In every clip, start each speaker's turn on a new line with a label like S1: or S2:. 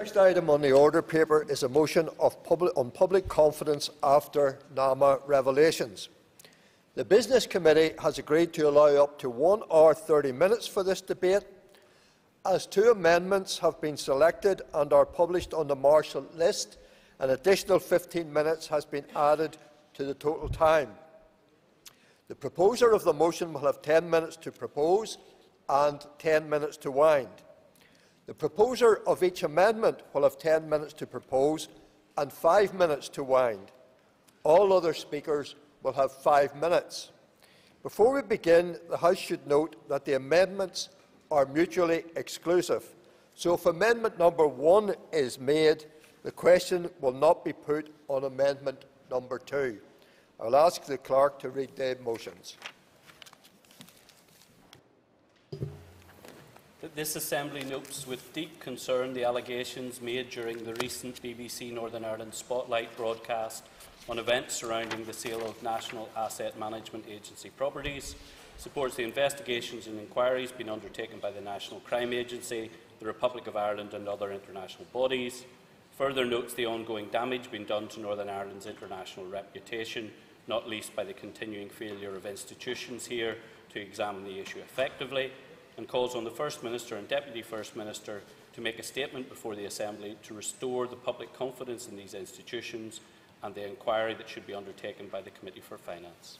S1: Next item on the order paper is a motion on public confidence after NAMA revelations. The Business Committee has agreed to allow up to 1 hour 30 minutes for this debate. As 2 amendments have been selected and are published on the Marshall list, an additional 15 minutes has been added to the total time. The proposer of the motion will have 10 minutes to propose and 10 minutes to wind. The proposer of each amendment will have 10 minutes to propose and 5 minutes to wind. All other speakers will have 5 minutes. Before we begin, the House should note that the amendments are mutually exclusive. So if Amendment number 1 is made, the question will not be put on Amendment number 2. I will ask the Clerk to read the motions.
S2: This Assembly notes with deep concern the allegations made during the recent BBC Northern Ireland Spotlight broadcast on events surrounding the sale of National Asset Management Agency properties, supports the investigations and inquiries being undertaken by the National Crime Agency, the Republic of Ireland and other international bodies, further notes the ongoing damage being done to Northern Ireland's international reputation, not least by the continuing failure of institutions here to examine the issue effectively, and calls on the First Minister and Deputy First Minister to make a statement before the Assembly to restore the public confidence in these institutions and the inquiry that should be undertaken by the Committee for Finance.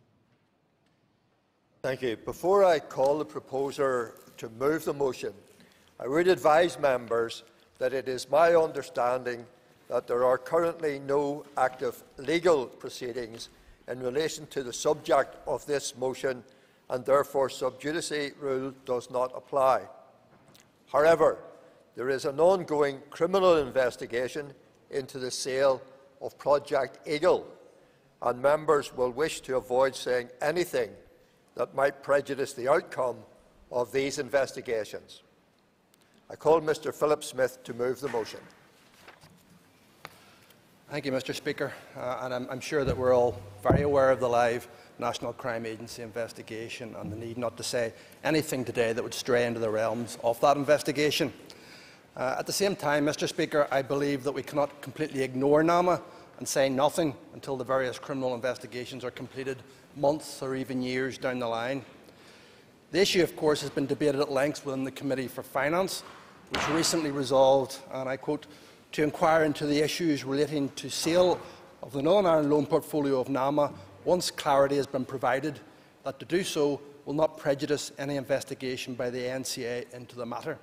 S1: Thank you. Before I call the proposer to move the motion, I would advise members that it is my understanding that there are currently no active legal proceedings in relation to the subject of this motion, and therefore sub judice rule does not apply. However, there is an ongoing criminal investigation into the sale of Project Eagle, and members will wish to avoid saying anything that might prejudice the outcome of these investigations. I call Mr Philip Smith to move the motion.
S3: Thank you, Mr Speaker. And I'm sure that we're all very aware of the live National Crime Agency investigation and the need not to say anything today that would stray into the realms of that investigation. At the same time, Mr Speaker, I believe that we cannot completely ignore NAMA and say nothing until the various criminal investigations are completed months or even years down the line. The issue, of course, has been debated at length within the Committee for Finance, which recently resolved, and I quote, to inquire into the issues relating to sale of the Northern Ireland loan portfolio of NAMA once clarity has been provided that to do so will not prejudice any investigation by the NCA into the matter.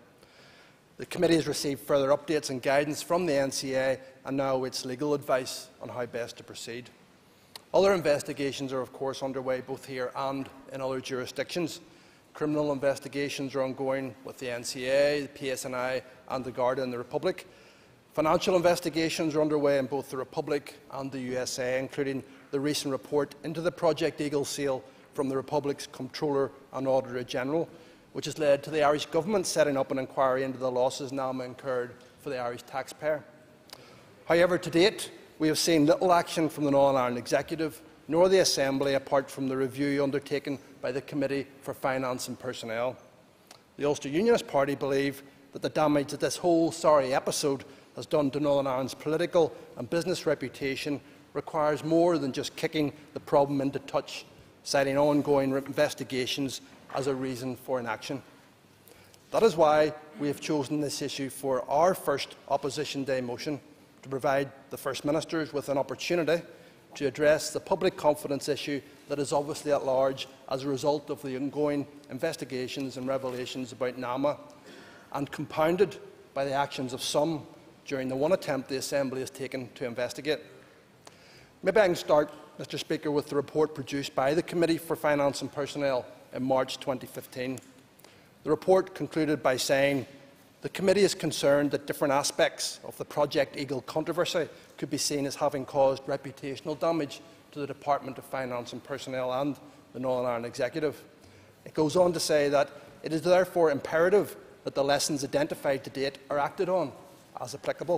S3: The Committee has received further updates and guidance from the NCA and now awaits legal advice on how best to proceed. Other investigations are of course underway both here and in other jurisdictions. Criminal investigations are ongoing with the NCA, the PSNI and the Garda in the Republic. Financial investigations are underway in both the Republic and the USA, including the recent report into the Project Eagle sale from the Republic's Comptroller and Auditor General, which has led to the Irish Government setting up an inquiry into the losses NAMA incurred for the Irish taxpayer. However, to date, we have seen little action from the Northern Ireland Executive nor the Assembly apart from the review undertaken by the Committee for Finance and Personnel. The Ulster Unionist Party believe that the damage that this whole sorry episode has done to Northern Ireland's political and business reputation requires more than just kicking the problem into touch, citing ongoing investigations as a reason for inaction. That is why we have chosen this issue for our first Opposition Day motion, to provide the First Ministers with an opportunity to address the public confidence issue that is obviously at large as a result of the ongoing investigations and revelations about NAMA, and compounded by the actions of some during the one attempt the Assembly has taken to investigate. Maybe I can start, Mr Speaker, with the report produced by the Committee for Finance and Personnel in March 2015. The report concluded by saying, the Committee is concerned that different aspects of the Project Eagle controversy could be seen as having caused reputational damage to the Department of Finance and Personnel and the Northern Ireland Executive. It goes on to say that it is therefore imperative that the lessons identified to date are acted on as applicable.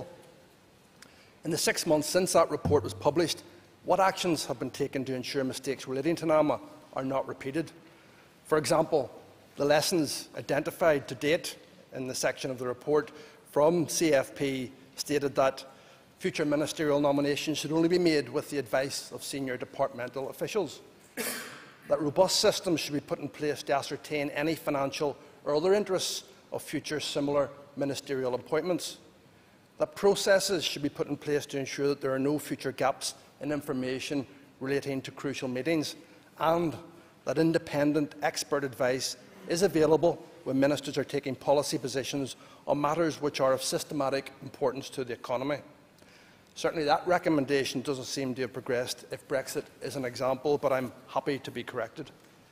S3: In the 6 months since that report was published, what actions have been taken to ensure mistakes relating to NAMA are not repeated? For example, the lessons identified to date in the section of the report from CFP stated that future ministerial nominations should only be made with the advice of senior departmental officials, that robust systems should be put in place to ascertain any financial or other interests of future similar ministerial appointments, that processes should be put in place to ensure that there are no future gaps in information relating to crucial meetings, and that independent expert advice is available when ministers are taking policy positions on matters which are of systematic importance to the economy. Certainly that recommendation doesn't seem to have progressed if Brexit is an example, but I'm happy to be corrected.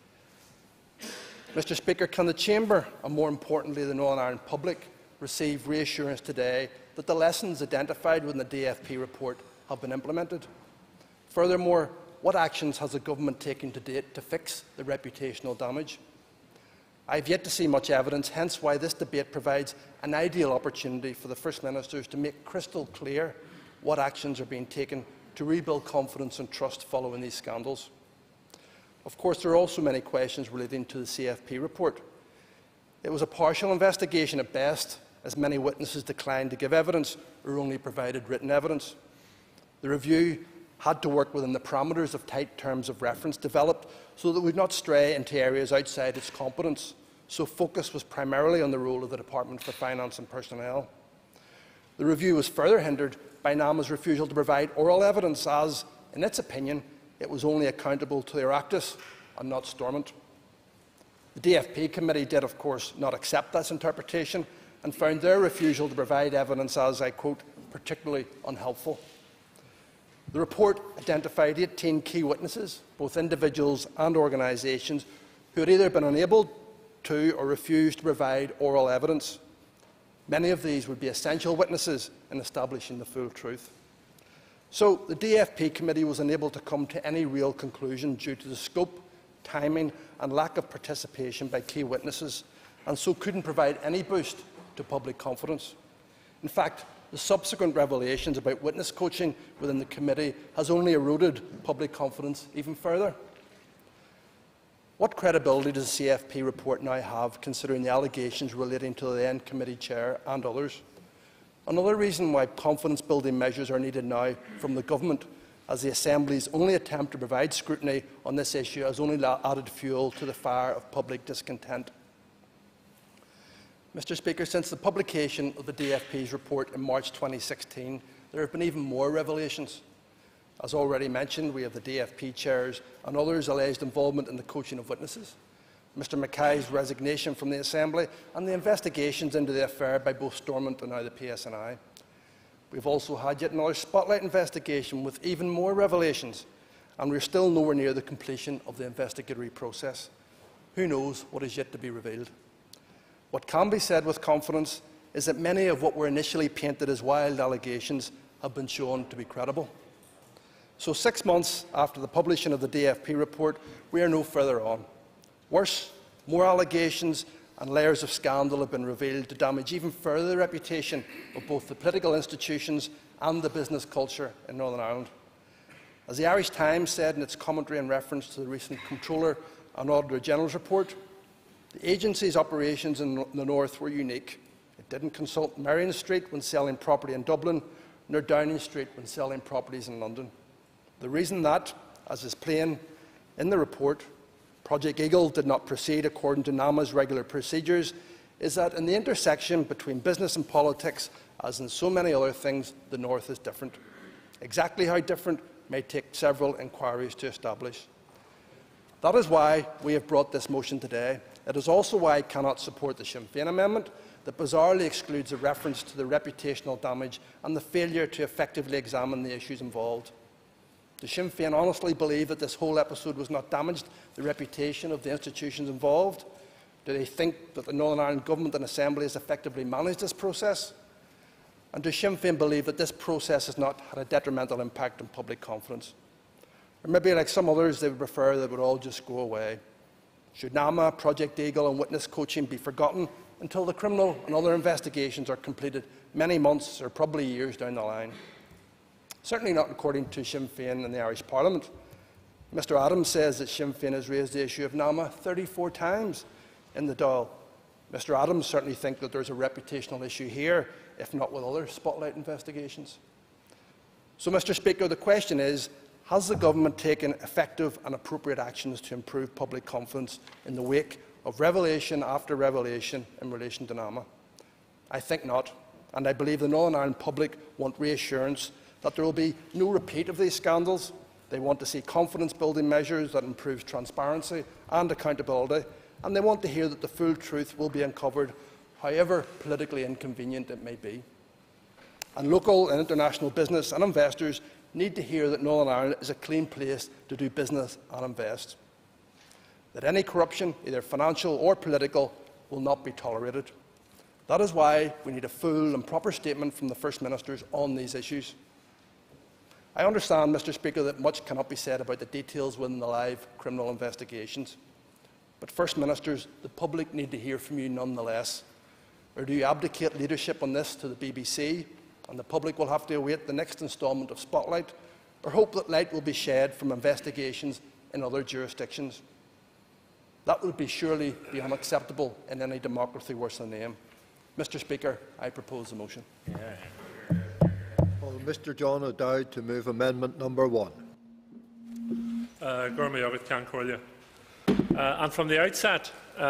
S3: Mr Speaker, can the Chamber, and more importantly the Northern Ireland public, receive reassurance today that the lessons identified within the DFP report have been implemented? Furthermore, what actions has the Government taken to date to fix the reputational damage? I have yet to see much evidence, hence why this debate provides an ideal opportunity for the First Ministers to make crystal clear what actions are being taken to rebuild confidence and trust following these scandals. Of course, there are also many questions relating to the CFP report. It was a partial investigation at best, as many witnesses declined to give evidence or only provided written evidence. The review had to work within the parameters of tight terms of reference developed so that we would not stray into areas outside its competence, so focus was primarily on the role of the Department for Finance and Personnel. The review was further hindered by NAMA's refusal to provide oral evidence as, in its opinion, it was only accountable to the Oireachtas and not Stormont. The DFP committee did, of course, not accept this interpretation and found their refusal to provide evidence as, I quote, particularly unhelpful. The report identified 18 key witnesses, both individuals and organisations, who had either been unable to or refused to provide oral evidence. Many of these would be essential witnesses in establishing the full truth. So the DFP committee was unable to come to any real conclusion due to the scope, timing and lack of participation by key witnesses, and so couldn't provide any boost to public confidence. In fact, the subsequent revelations about witness coaching within the committee has only eroded public confidence even further. What credibility does the CFP report now have, considering the allegations relating to the then committee chair and others? Another reason why confidence-building measures are needed now from the Government, as the Assembly's only attempt to provide scrutiny on this issue has only added fuel to the fire of public discontent. Mr Speaker, since the publication of the DFP's report in March 2016, there have been even more revelations. As already mentioned, we have the DFP chairs and others' alleged involvement in the coaching of witnesses, Mr Mackay's resignation from the Assembly, and the investigations into the affair by both Stormont and now the PSNI. We have also had yet another spotlight investigation with even more revelations, and we are still nowhere near the completion of the investigatory process. Who knows what is yet to be revealed? What can be said with confidence is that many of what were initially painted as wild allegations have been shown to be credible. So 6 months after the publishing of the DFP report, we are no further on. Worse, more allegations and layers of scandal have been revealed to damage even further the reputation of both the political institutions and the business culture in Northern Ireland. As the Irish Times said in its commentary in reference to the recent Comptroller and Auditor General's report, the agency's operations in the North were unique. It didn't consult Merrion Street when selling property in Dublin, nor Downing Street when selling properties in London. The reason that, as is plain in the report, Project Eagle did not proceed according to NAMA's regular procedures is that in the intersection between business and politics, as in so many other things, the North is different. Exactly how different may take several inquiries to establish. That is why we have brought this motion today. It is also why I cannot support the Sinn Féin amendment that bizarrely excludes a reference to the reputational damage and the failure to effectively examine the issues involved. Does Sinn Féin honestly believe that this whole episode was not damaged the reputation of the institutions involved? Do they think that the Northern Ireland Government and Assembly has effectively managed this process? And does Sinn Féin believe that this process has not had a detrimental impact on public confidence? Or maybe, like some others, they would prefer that it would all just go away. Should NAMA, Project Eagle and witness coaching be forgotten until the criminal and other investigations are completed many months or probably years down the line? Certainly not according to Sinn Féin in the Irish Parliament. Mr Adams says that Sinn Féin has raised the issue of NAMA 34 times in the Dáil. Mr Adams certainly thinks that there is a reputational issue here if not with other spotlight investigations. So, Mr. Speaker, the question is, has the government taken effective and appropriate actions to improve public confidence in the wake of revelation after revelation in relation to NAMA? I think not, and I believe the Northern Ireland public want reassurance that there will be no repeat of these scandals. They want to see confidence-building measures that improve transparency and accountability, and they want to hear that the full truth will be uncovered, however politically inconvenient it may be. And local and international business and investors need to hear that Northern Ireland is a clean place to do business and invest, that any corruption, either financial or political, will not be tolerated. That is why we need a full and proper statement from the First Ministers on these issues. I understand, Mr. Speaker, that much cannot be said about the details within the live criminal investigations. But, First Ministers, the public need to hear from you nonetheless. Or do you abdicate leadership on this to the BBC, and the public will have to await the next instalment of Spotlight, or hope that light will be shed from investigations in other jurisdictions? That would surely be unacceptable in any democracy worth the name. Mr. Speaker, I propose the motion.
S1: Mr. John O'Dowd to move amendment number 1.
S4: And from the outset,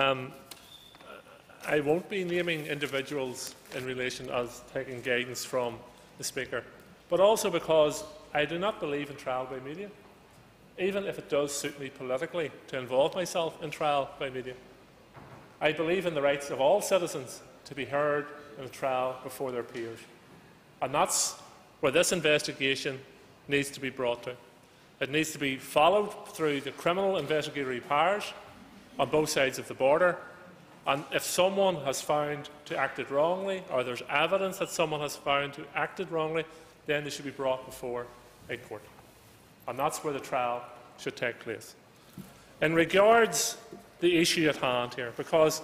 S4: I won't be naming individuals in relation as taking guidance from the Speaker, but also because I do not believe in trial by media, even if it does suit me politically to involve myself in trial by media. I believe in the rights of all citizens to be heard in a trial before their peers, and that's where this investigation needs to be brought to. It needs to be followed through the criminal investigatory powers on both sides of the border, and if someone has found to acted wrongly, or there's evidence that someone has found to acted wrongly, then they should be brought before a court. And that's where the trial should take place. In regards the issue at hand here, because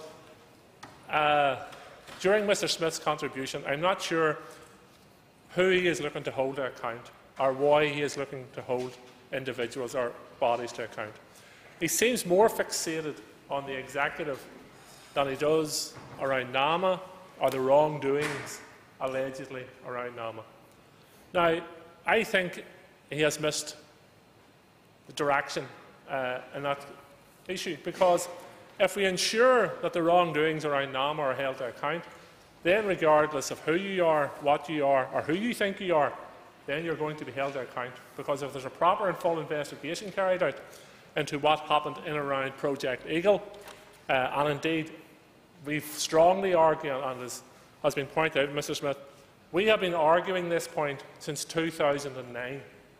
S4: during Mr. Smith's contribution, I'm not sure who he is looking to hold to account, or why he is looking to hold individuals or bodies to account. He seems more fixated on the executive than he does around NAMA or the wrongdoings allegedly around NAMA. Now, I think he has missed the direction in that issue, because if we ensure that the wrongdoings around NAMA are held to account, then regardless of who you are, what you are, or who you think you are, then you're going to be held to account. Because if there's a proper and full investigation carried out into what happened in and around Project Eagle, and indeed we've strongly argued, and as has been pointed out, Mr. Smith, we have been arguing this point since 2009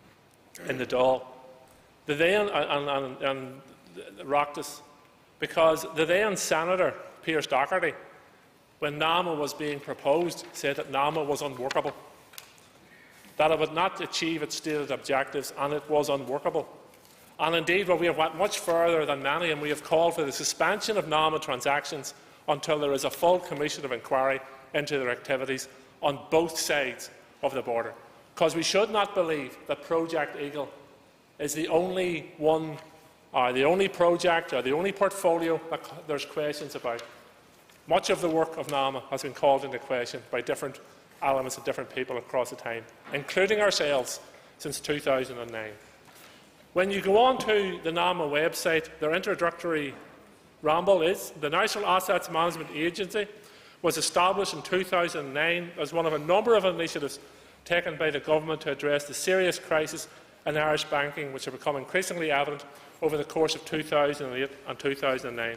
S4: in the Dáil. The then and Oireachtas, because the then Senator Pearse Doherty, when NAMA was being proposed, said that NAMA was unworkable, that it would not achieve its stated objectives, and it was unworkable. And indeed, well, we have went much further than many, and we have called for the suspension of NAMA transactions until there is a full commission of inquiry into their activities on both sides of the border. Because we should not believe that Project Eagle is the only one, or the only project, or the only portfolio that there's questions about. Much of the work of NAMA has been called into question by different elements and different people across the time, including ourselves, since 2009. When you go on to the NAMA website, their introductory ramble is, the National Assets Management Agency was established in 2009 as one of a number of initiatives taken by the government to address the serious crisis in Irish banking, which have become increasingly evident over the course of 2008 and 2009.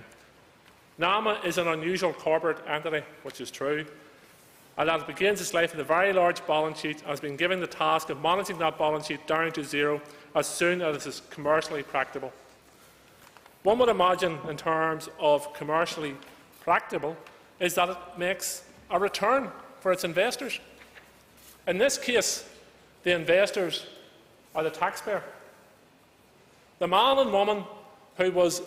S4: NAMA is an unusual corporate entity, which is true, and that it begins its life with a very large balance sheet and has been given the task of managing that balance sheet down to zero as soon as it is commercially practicable. One would imagine, in terms of commercially practicable, is that it makes a return for its investors. In this case, the investors are the taxpayer. The man and woman who was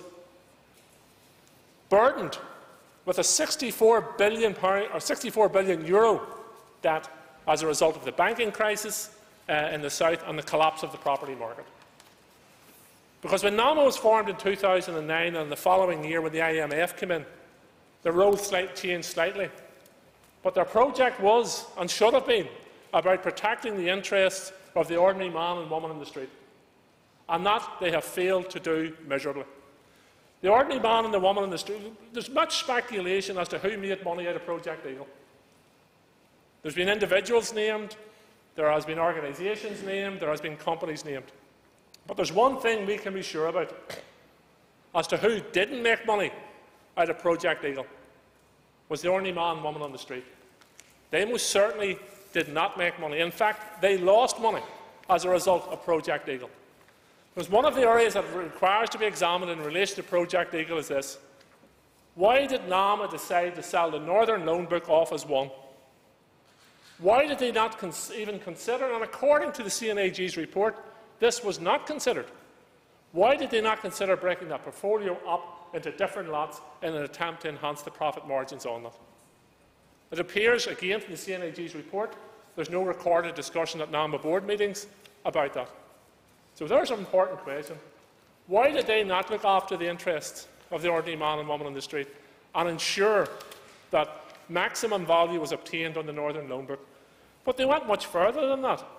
S4: burdened with a €64 billion or €64 billion debt as a result of the banking crisis in the South and the collapse of the property market. Because when NAMA was formed in 2009 and the following year when the IMF came in, the role changed slightly. But their project was, and should have been, about protecting the interests of the ordinary man and woman in the street. And that they have failed to do miserably. The ordinary man and the woman in the street, there's much speculation as to who made money out of Project Eagle. There's been individuals named, there has been organisations named, there has been companies named. But there's one thing we can be sure about as to who didn't make money out of Project Eagle, was the ordinary man and woman on the street. They most certainly did not make money. In fact, they lost money as a result of Project Eagle. Because one of the areas that requires to be examined in relation to Project Eagle is this: why did NAMA decide to sell the Northern Loan Book off as one? Why did they not even consider, and according to the CNAG's report, this was not considered, why did they not consider breaking that portfolio up into different lots in an attempt to enhance the profit margins on that? It appears, again, from the CNAG's report, there's no recorded discussion at NAMA board meetings about that. So there's an important question. Why did they not look after the interests of the ordinary man and woman on the street and ensure that maximum value was obtained on the Northern Loan Book? But they went much further than that.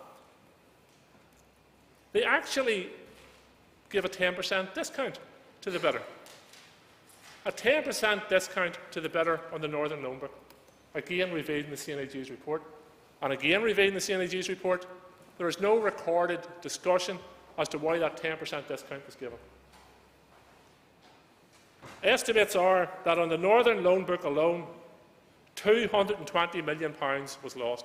S4: They actually give a 10% discount to the bidder. A 10% discount to the bidder on the Northern Loan Book. Again, revealed in the CNAG's report. And again, revealed in the CNAG's report, there is no recorded discussion as to why that 10% discount was given. Estimates are that on the Northern Loan Book alone, £220 million was lost.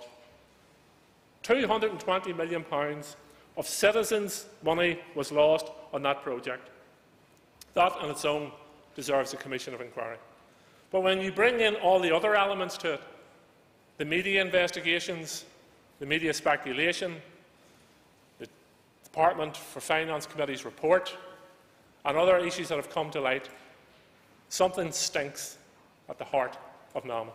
S4: £220 million of citizens' money was lost on that project. That on its own deserves a commission of inquiry. But when you bring in all the other elements to it, the media investigations, the media speculation, the Department for Finance Committee's report, and other issues that have come to light, something stinks at the heart of NAMA.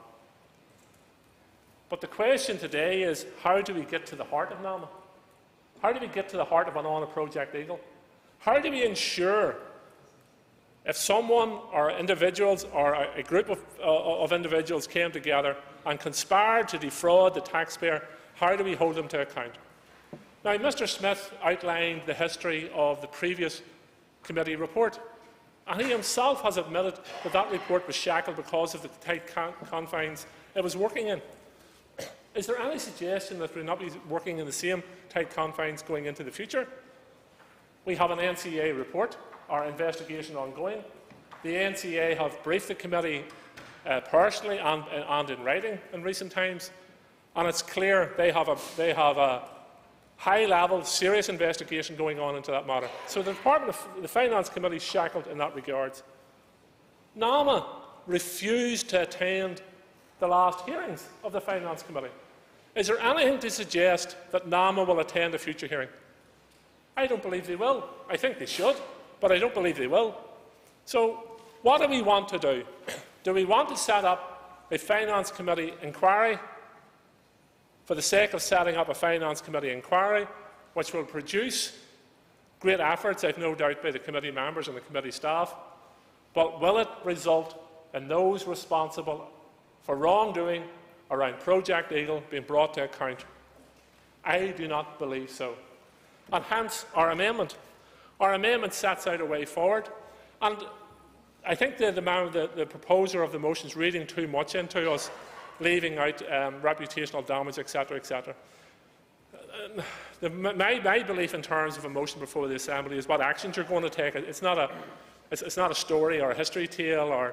S4: But the question today is, how do we get to the heart of NAMA? How do we get to the heart of an on Project Eagle? How do we ensure, if someone or individuals or a group of individuals came together and conspired to defraud the taxpayer, how do we hold them to account? Now, Mr. Smith outlined the history of the previous committee report, and he himself has admitted that that report was shackled because of the tight confines it was working in. Is there any suggestion that we will not be working in the same tight confines going into the future? We have an NCA report, our investigation ongoing. The NCA have briefed the committee personally and in writing in recent times, and it's clear they have a high-level, serious investigation going on into that matter. So the Finance Committee is shackled in that regard. NAMA refused to attend the last hearings of the Finance Committee. Is there anything to suggest that NAMA will attend a future hearing? I don't believe they will. I think they should, but I don't believe they will. So what do we want to do? Do we want to set up a Finance Committee inquiry for the sake of setting up a Finance Committee inquiry, which will produce great efforts, I've no doubt, by the committee members and the committee staff, but will it result in those responsible for wrongdoing around Project Eagle being brought to account? I do not believe so. And hence our amendment. Our amendment sets out a way forward. And I think the proposer of the motion is reading too much into us, leaving out reputational damage, etc., etc. My belief in terms of a motion before the Assembly is what actions you're going to take. It's not a story or a history tale or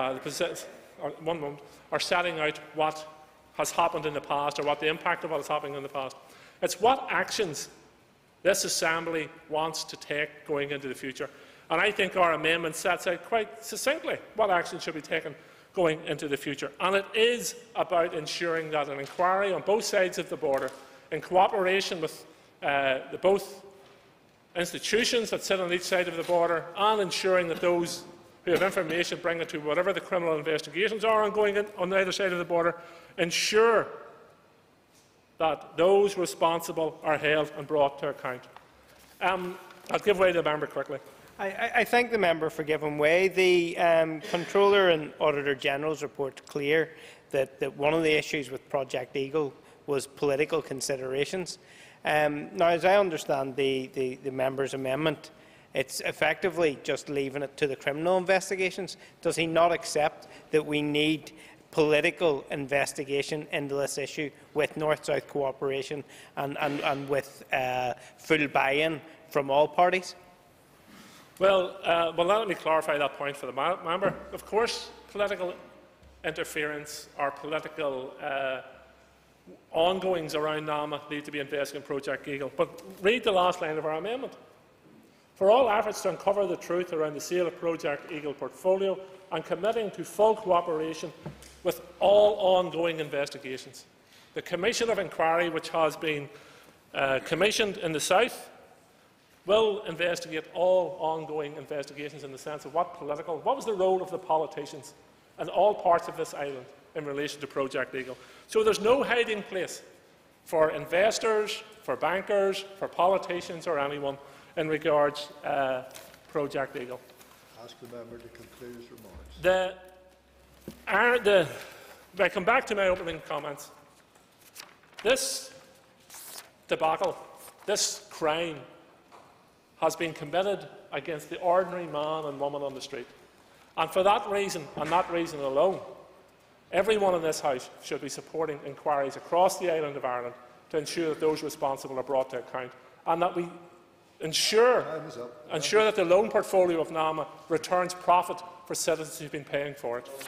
S4: or setting out what has happened in the past or what the impact of what has happened in the past. It's what actions this Assembly wants to take going into the future. And I think our amendment sets out quite succinctly what action should be taken going into the future. And it is about ensuring that an inquiry on both sides of the border, in cooperation with both institutions that sit on each side of the border, and ensuring that those who have information bring it to whatever the criminal investigations are ongoing on either side of the border, ensure that those responsible are held and brought to account. I'll give way to the member quickly.
S5: I thank the member for giving way. The Controller and Auditor General's report is clear that one of the issues with Project Eagle was political considerations. Now, as I understand the member's amendment, it's effectively just leaving it to the criminal investigations. Does he not accept that we need political investigation into this issue with North-South cooperation and with full buy-in from all parties?
S4: Well, let me clarify that point for the member. Of course, political interference or political ongoings around NAMA need to be investigated in Project Eagle. But read the last line of our amendment. For all efforts to uncover the truth around the sale of Project Eagle portfolio and committing to full cooperation with all ongoing investigations. The Commission of Inquiry, which has been commissioned in the South, will investigate all ongoing investigations in the sense of what was the role of the politicians in all parts of this island in relation to Project Eagle. So there's no hiding place for investors, for bankers, for politicians or anyone in regards to Project Eagle.
S1: Ask the member to conclude his remarks.
S4: I come back to my opening comments. This debacle, this crime, has been committed against the ordinary man and woman on the street. And for that reason, and that reason alone, everyone in this House should be supporting inquiries across the island of Ireland to ensure that those responsible are brought to account, and that we ensure that the loan portfolio of NAMA returns profit for citizens who have been paying for it.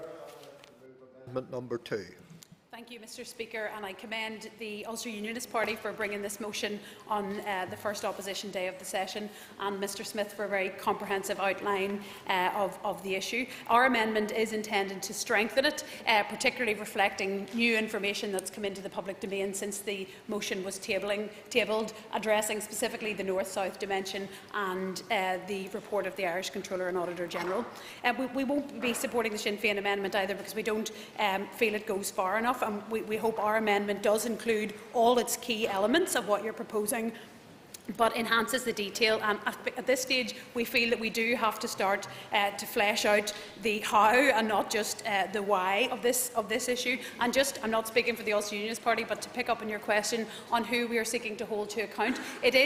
S1: Amendment number 2.
S6: Thank you, Mr. Speaker, and I commend the Ulster Unionist Party for bringing this motion on the first opposition day of the session, and Mr. Smith for a very comprehensive outline of the issue. Our amendment is intended to strengthen it, particularly reflecting new information that's come into the public domain since the motion was tabled, addressing specifically the North-South dimension and the report of the Irish Controller and Auditor General. We won't be supporting the Sinn Féin amendment either because we don't feel it goes far enough. We hope our amendment does include all its key elements of what you're proposing, but enhances the detail. And at this stage, we feel that we do have to start to flesh out the how and not just the why of this issue. And I'm not speaking for the Ulster Unionist Party, but to pick up on your question on who we are seeking to hold to account,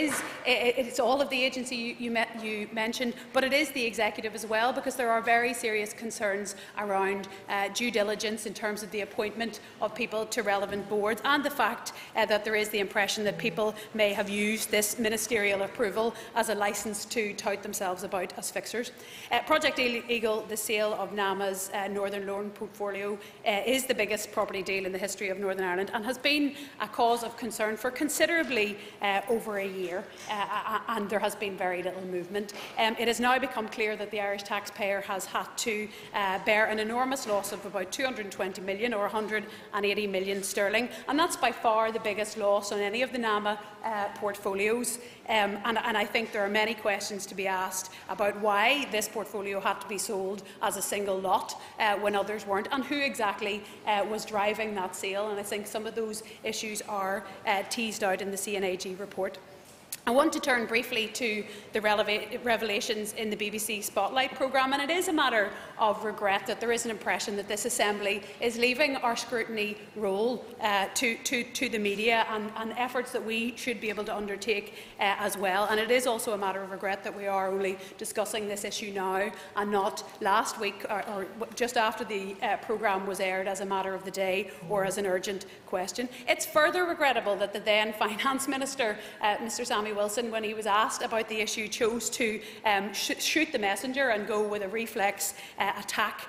S6: it's all of the agency you mentioned, but it is the executive as well, because there are very serious concerns around due diligence in terms of the appointment of people to relevant boards, and the fact that there is the impression that people may have used this ministerial approval as a licence to tout themselves about as fixers. Project Eagle, the sale of NAMA's Northern Loan portfolio, is the biggest property deal in the history of Northern Ireland and has been a cause of concern for considerably over a year, and there has been very little movement. It has now become clear that the Irish taxpayer has had to bear an enormous loss of about 220 million or 180 million sterling, and that's by far the biggest loss on any of the NAMA portfolios. And I think there are many questions to be asked about why this portfolio had to be sold as a single lot when others weren't, and who exactly was driving that sale. And I think some of those issues are teased out in the CNAG report. I want to turn briefly to the revelations in the BBC Spotlight programme, and it is a matter of regret that there is an impression that this Assembly is leaving our scrutiny role to the media and efforts that we should be able to undertake as well. And it is also a matter of regret that we are only discussing this issue now and not last week or just after the programme was aired as a matter of the day or as an urgent question. It's further regrettable that the then Finance Minister, Mr Sammy Wilson, when he was asked about the issue, chose to shoot the messenger and go with a reflex attack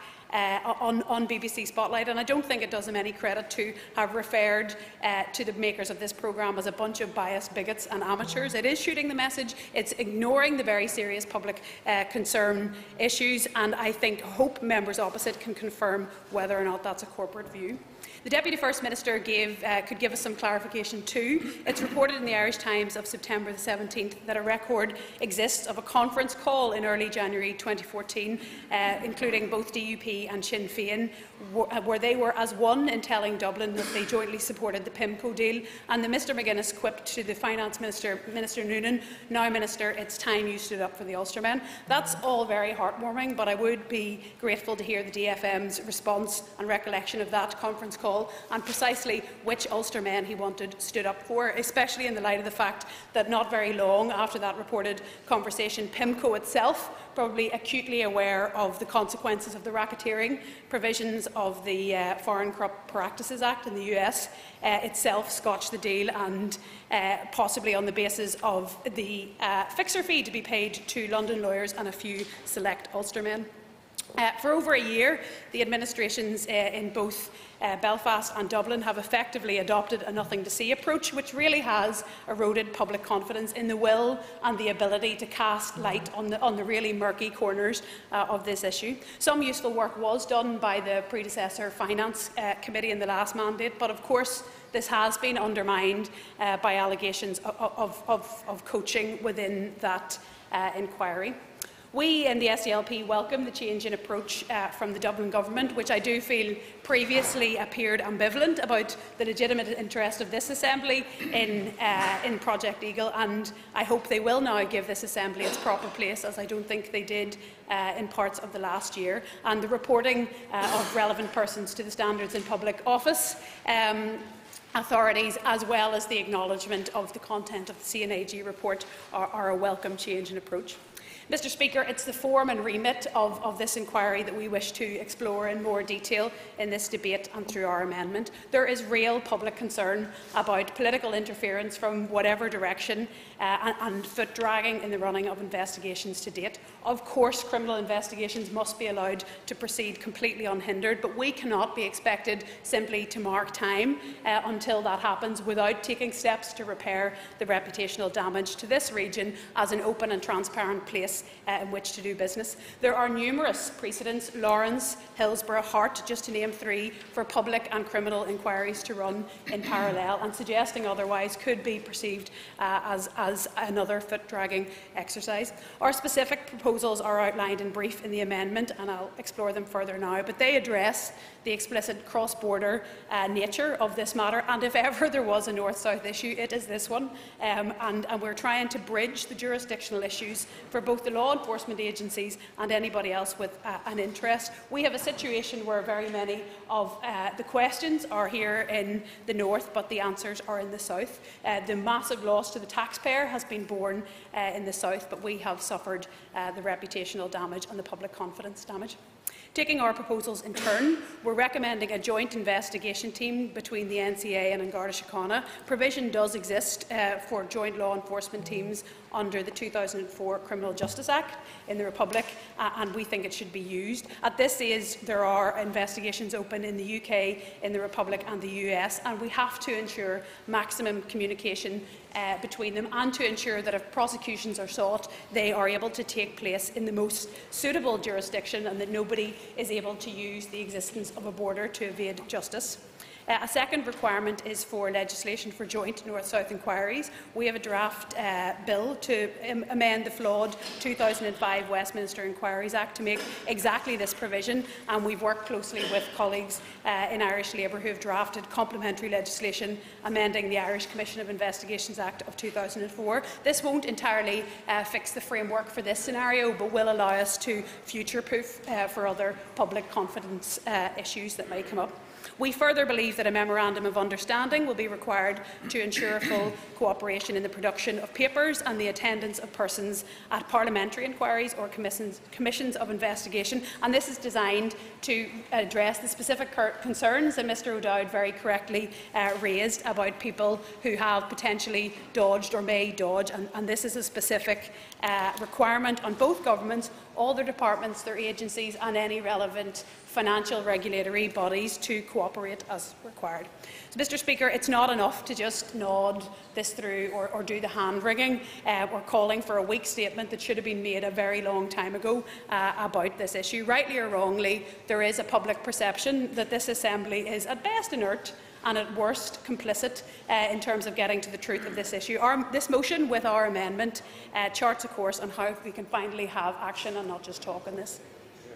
S6: on BBC Spotlight. And I don't think it does him any credit to have referred to the makers of this programme as a bunch of biased bigots and amateurs. It is shooting the message, it's ignoring the very serious public concern issues, and I hope members opposite can confirm whether or not that's a corporate view. The Deputy First Minister could give us some clarification too. It's reported in the Irish Times of September the 17th that a record exists of a conference call in early January 2014, including both DUP and Sinn Féin, where they were as one in telling Dublin that they jointly supported the PIMCO deal, and the Mr McGuinness quipped to the Finance Minister, Minister Noonan, "Now, Minister, it's time you stood up for the Ulstermen." That's all very heartwarming, but I would be grateful to hear the DFM's response and recollection of that conference call and precisely which Ulstermen he wanted stood up for, especially in the light of the fact that not very long after that reported conversation, PIMCO itself, probably acutely aware of the consequences of the racketeering provisions of the Foreign Corrupt Practices Act in the US, itself scotched the deal, and possibly on the basis of the fixer fee to be paid to London lawyers and a few select Ulstermen. For over a year, the administrations in both Belfast and Dublin have effectively adopted a nothing-to-see approach, which really has eroded public confidence in the will and the ability to cast light on the really murky corners of this issue. Some useful work was done by the predecessor Finance Committee in the last mandate, but of course this has been undermined by allegations of coaching within that inquiry. We in the SDLP welcome the change in approach from the Dublin Government, which I do feel previously appeared ambivalent about the legitimate interest of this Assembly in Project Eagle, and I hope they will now give this Assembly its proper place, as I don't think they did in parts of the last year, and the reporting of relevant persons to the Standards in Public Office authorities, as well as the acknowledgement of the content of the CNAG report, are a welcome change in approach. Mr Speaker, it's the form and remit of this inquiry that we wish to explore in more detail in this debate and through our amendment. There is real public concern about political interference from whatever direction and foot-dragging in the running of investigations to date. Of course, criminal investigations must be allowed to proceed completely unhindered, but we cannot be expected simply to mark time until that happens without taking steps to repair the reputational damage to this region as an open and transparent place in which to do business. There are numerous precedents, Lawrence, Hillsborough, Hart, just to name three, for public and criminal inquiries to run in parallel, and suggesting otherwise could be perceived as another foot-dragging exercise. Our specific proposals are outlined in brief in the amendment, and I'll explore them further now, but they address the explicit cross-border nature of this matter, and if ever there was a north-south issue, it is this one, and we're trying to bridge the jurisdictional issues for both the law enforcement agencies and anybody else with an interest. We have a situation where very many of the questions are here in the north, but the answers are in the south. The massive loss to the taxpayer has been borne in the south, but we have suffered the reputational damage and the public confidence damage. Taking our proposals in turn, we're recommending a joint investigation team between the NCA and An Garda Síochána. Provision does exist for joint law enforcement teams under the 2004 Criminal Justice Act in the Republic, and we think it should be used. At this stage, there are investigations open in the UK, in the Republic and the US, and we have to ensure maximum communication between them, and to ensure that if prosecutions are sought, they are able to take place in the most suitable jurisdiction, and that nobody is able to use the existence of a border to evade justice. A second requirement is for legislation for joint north-south inquiries. We have a draft bill to amend the flawed 2005 Westminster Inquiries Act to make exactly this provision, and we've worked closely with colleagues in Irish Labour who have drafted complementary legislation amending the Irish Commission of Investigations Act of 2004. This won't entirely fix the framework for this scenario, but will allow us to future-proof for other public confidence issues that may come up. We further believe that a Memorandum of Understanding will be required to ensure full cooperation in the production of papers and the attendance of persons at parliamentary inquiries or commissions of investigation, and this is designed to address the specific concerns that Mr O'Dowd very correctly raised about people who have potentially dodged or may dodge, and this is a specific requirement on both governments all their departments, their agencies and any relevant financial regulatory bodies to cooperate as required. So, Mr Speaker, it's not enough to just nod this through or do the hand-wringing. We're calling for a weak statement that should have been made a very long time ago about this issue. Rightly or wrongly, there is a public perception that this Assembly is at best inert and at worst complicit in terms of getting to the truth of this issue. This motion, with our amendment, charts a course on how we can finally have action and not just talk on this.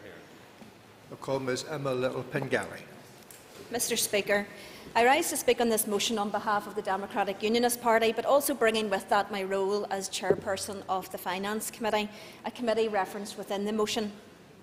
S1: I call Ms Emma Little-Pingarry.
S7: Mr Speaker, I rise to speak on this motion on behalf of the Democratic Unionist Party, but also bringing with that my role as chairperson of the Finance Committee, a committee referenced within the motion.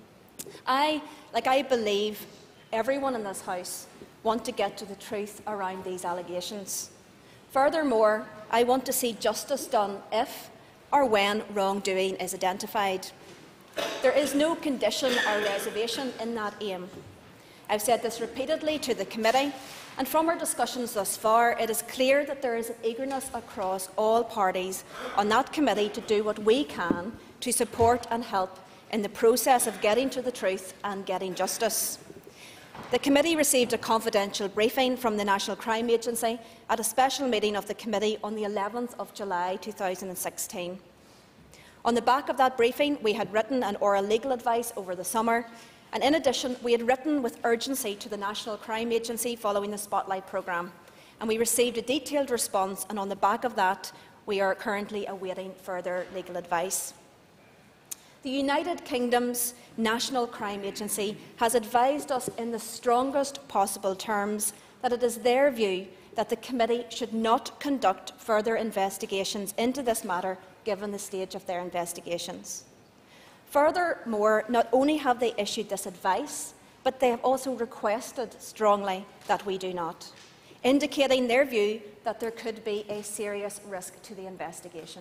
S7: I believe everyone in this House want to get to the truth around these allegations. Furthermore, I want to see justice done if or when wrongdoing is identified. There is no condition or reservation in that aim. I've said this repeatedly to the committee, and from our discussions thus far, it is clear that there is an eagerness across all parties on that committee to do what we can to support and help in the process of getting to the truth and getting justice. The committee received a confidential briefing from the National Crime Agency at a special meeting of the committee on the 11th of July 2016. On the back of that briefing, we had written and oral legal advice over the summer, and in addition, we had written with urgency to the National Crime Agency following the Spotlight programme, and we received a detailed response, and on the back of that, we are currently awaiting further legal advice. The United Kingdom's National Crime Agency has advised us in the strongest possible terms that it is their view that the committee should not conduct further investigations into this matter given the stage of their investigations. Furthermore, not only have they issued this advice, but they have also requested strongly that we do not, indicating their view that there could be a serious risk to the investigation.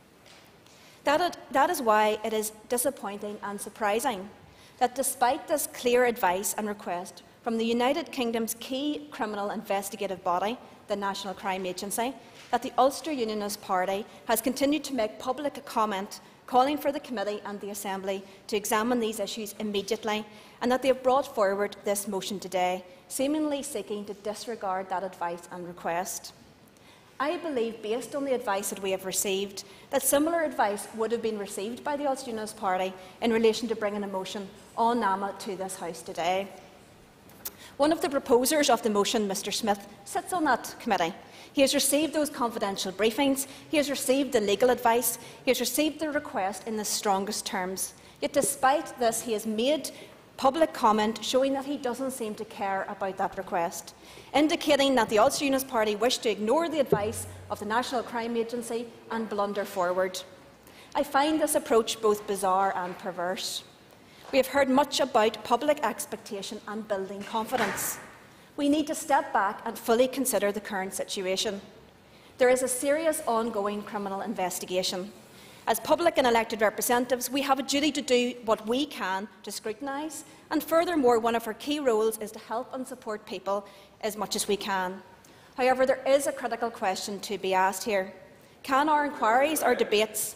S7: That is why it is disappointing and surprising that despite this clear advice and request from the United Kingdom's key criminal investigative body, the National Crime Agency, that the Ulster Unionist Party has continued to make public comment calling for the committee and the Assembly to examine these issues immediately, and that they have brought forward this motion today, seemingly seeking to disregard that advice and request. I believe, based on the advice that we have received, that similar advice would have been received by the Ulster Unionist Party in relation to bringing a motion on NAMA to this House today. One of the proposers of the motion, Mr Smith, sits on that committee. He has received those confidential briefings, he has received the legal advice, he has received the request in the strongest terms. Yet despite this, he has made public comment showing that he doesn't seem to care about that request, indicating that the Ulster Unionist Party wish to ignore the advice of the National Crime Agency and blunder forward. I find this approach both bizarre and perverse. We have heard much about public expectation and building confidence. We need to step back and fully consider the current situation. There is a serious ongoing criminal investigation. As public and elected representatives, we have a duty to do what we can to scrutinise, and furthermore, one of our key roles is to help and support people as much as we can. However, there is a critical question to be asked here. Can our inquiries or debates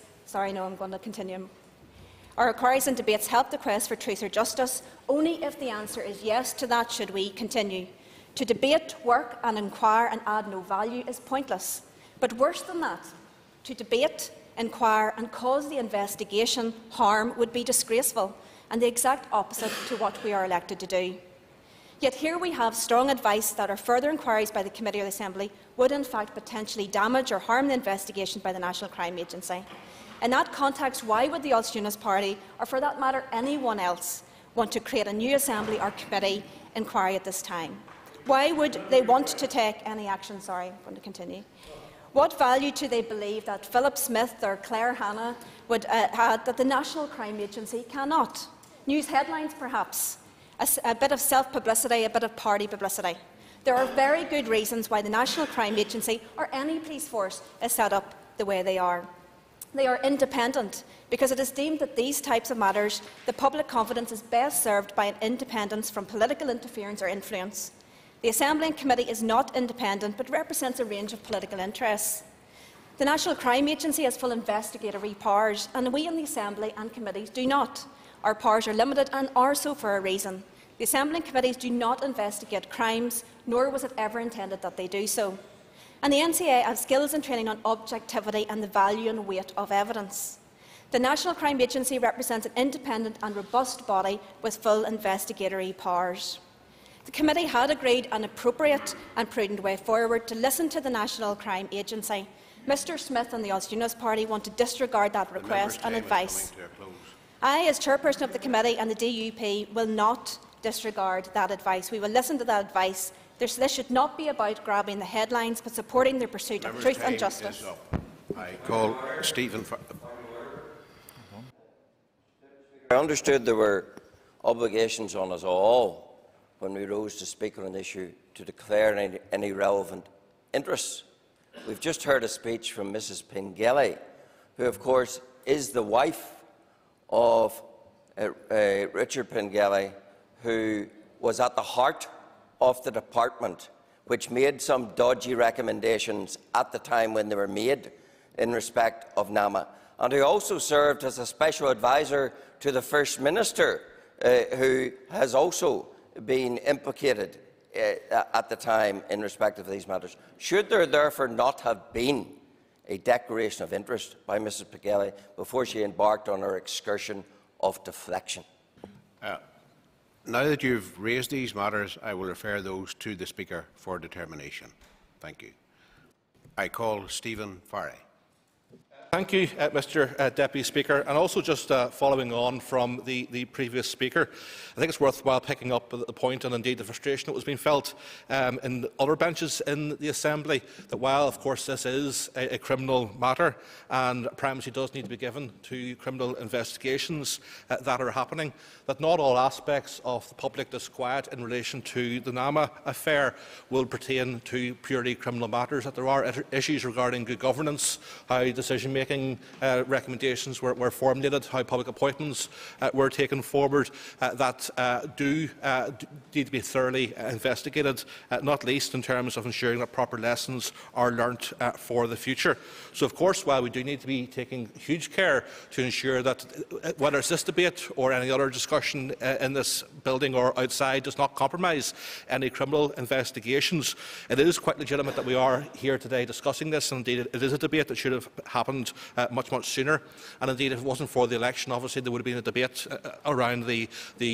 S7: Our inquiries and debates help the quest for truth or justice? Only if the answer is yes to that should we continue. To debate, work and inquire and add no value is pointless. But worse than that, to debate, inquire and cause the investigation harm would be disgraceful and the exact opposite to what we are elected to do. Yet here we have strong advice that our further inquiries by the Committee or the Assembly would in fact potentially damage or harm the investigation by the National Crime Agency. In that context, why would the Ulster Unionist Party, or for that matter anyone else, want to create a new Assembly or Committee inquiry at this time? Why would they want to take any action? What value do they believe that Philip Smith or Claire Hanna would add that the National Crime Agency cannot? News headlines, perhaps, a bit of self-publicity, a bit of party publicity. There are very good reasons why the National Crime Agency or any police force is set up the way they are. They are independent because it is deemed that these types of matters, the public confidence is best served by an independence from political interference or influence. The Assembly and Committee is not independent but represents a range of political interests. The National Crime Agency has full investigatory powers and we in the Assembly and Committees do not. Our powers are limited and are so for a reason. The assembling committees do not investigate crimes, nor was it ever intended that they do so. And the NCA have skills and training on objectivity and the value and weight of evidence. The National Crime Agency represents an independent and robust body with full investigatory powers. The committee had agreed an appropriate and prudent way forward to listen to the National Crime Agency. Mr Smith and the Ulster Unionist Party want to disregard that request and advice. I, as chairperson of the committee and the DUP, will not disregard that advice. We will listen to that advice. This should not be about grabbing the headlines, but supporting the pursuit of truth and justice.
S8: I call Stephen.
S9: I understood there were obligations on us all when we rose to speak on an issue to declare any relevant interests. We've just heard a speech from Mrs Pengelly, who of course is the wife of Richard Pengelly, who was at the heart of the department which made some dodgy recommendations at the time when they were made in respect of NAMA, and who also served as a special advisor to the First Minister, who has also been implicated at the time in respect of these matters. Should there therefore not have been a declaration of interest by Mrs Pengelly before she embarked on her excursion of deflection?
S8: Now that you've raised these matters, I will refer those to the Speaker for determination. Thank you. I call Stephen Farry.
S10: Thank you, Mr Deputy Speaker. And also just following on from the previous speaker, I think it's worthwhile picking up the point and indeed the frustration that was being felt in other benches in the Assembly, that while of course this is a criminal matter and primacy does need to be given to criminal investigations that are happening, that not all aspects of the public disquiet in relation to the NAMA affair will pertain to purely criminal matters, that there are issues regarding good governance, how decision-making recommendations were formulated, how public appointments were taken forward, that do need to be thoroughly investigated, not least in terms of ensuring that proper lessons are learnt for the future. So, of course, while we do need to be taking huge care to ensure that whether it's this debate or any other discussion in this building or outside does not compromise any criminal investigations, it is quite legitimate that we are here today discussing this, and indeed it is a debate that should have happened much sooner. And indeed, if it wasn't for the election, obviously there would have been a debate around the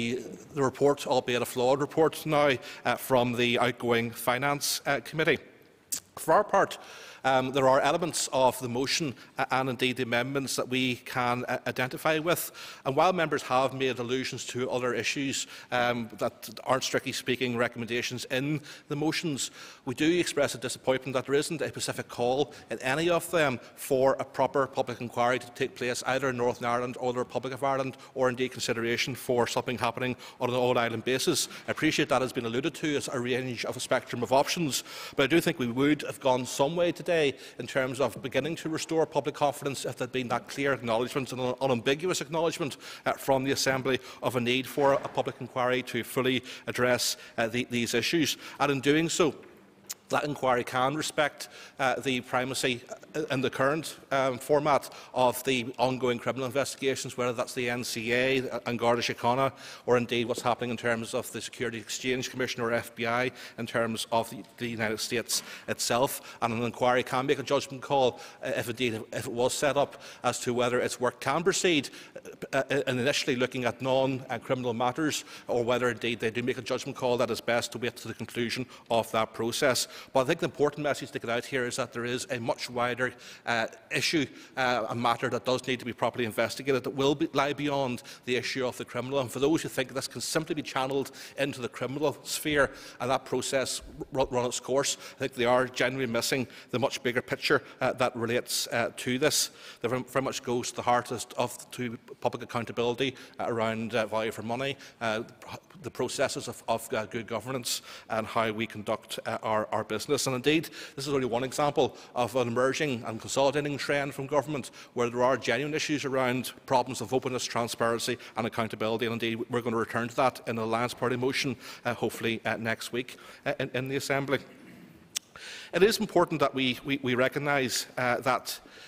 S10: report, albeit a flawed report now, from the outgoing Finance Committee. For our part, there are elements of the motion and indeed the amendments that we can identify with. And while members have made allusions to other issues that aren't strictly speaking recommendations in the motions, we do express a disappointment that there isn't a specific call in any of them for a proper public inquiry to take place either in Northern Ireland or the Republic of Ireland, or indeed consideration for something happening on an all-island basis. I appreciate that has been alluded to as a range of a spectrum of options, but I do think we would have gone some way today in terms of beginning to restore public confidence if there had been that clear acknowledgement and unambiguous acknowledgement from the Assembly of a need for a public inquiry to fully address these issues. And in doing so, that inquiry can respect the primacy in the current format of the ongoing criminal investigations, whether that's the NCA and Garda Síochána, or indeed what's happening in terms of the Security Exchange Commission or FBI in terms of the United States itself. And an inquiry can make a judgment call, if it was set up, as to whether its work can proceed initially looking at non-criminal matters, or whether indeed they do make a judgment call that is best to wait to the conclusion of that process. But I think the important message to get out here is that there is a much wider issue, a matter that does need to be properly investigated, that will lie beyond the issue of the criminal. And for those who think this can simply be channelled into the criminal sphere and that process run its course, I think they are genuinely missing the much bigger picture that relates to this. That very much goes to the heart of public accountability around value for money, the processes of good governance, and how we conduct our business. And indeed, this is only one example of an emerging and consolidating trend from government where there are genuine issues around problems of openness, transparency and accountability. And indeed, we're going to return to that in an Alliance Party motion, hopefully next week in the Assembly. It is important that we recognise that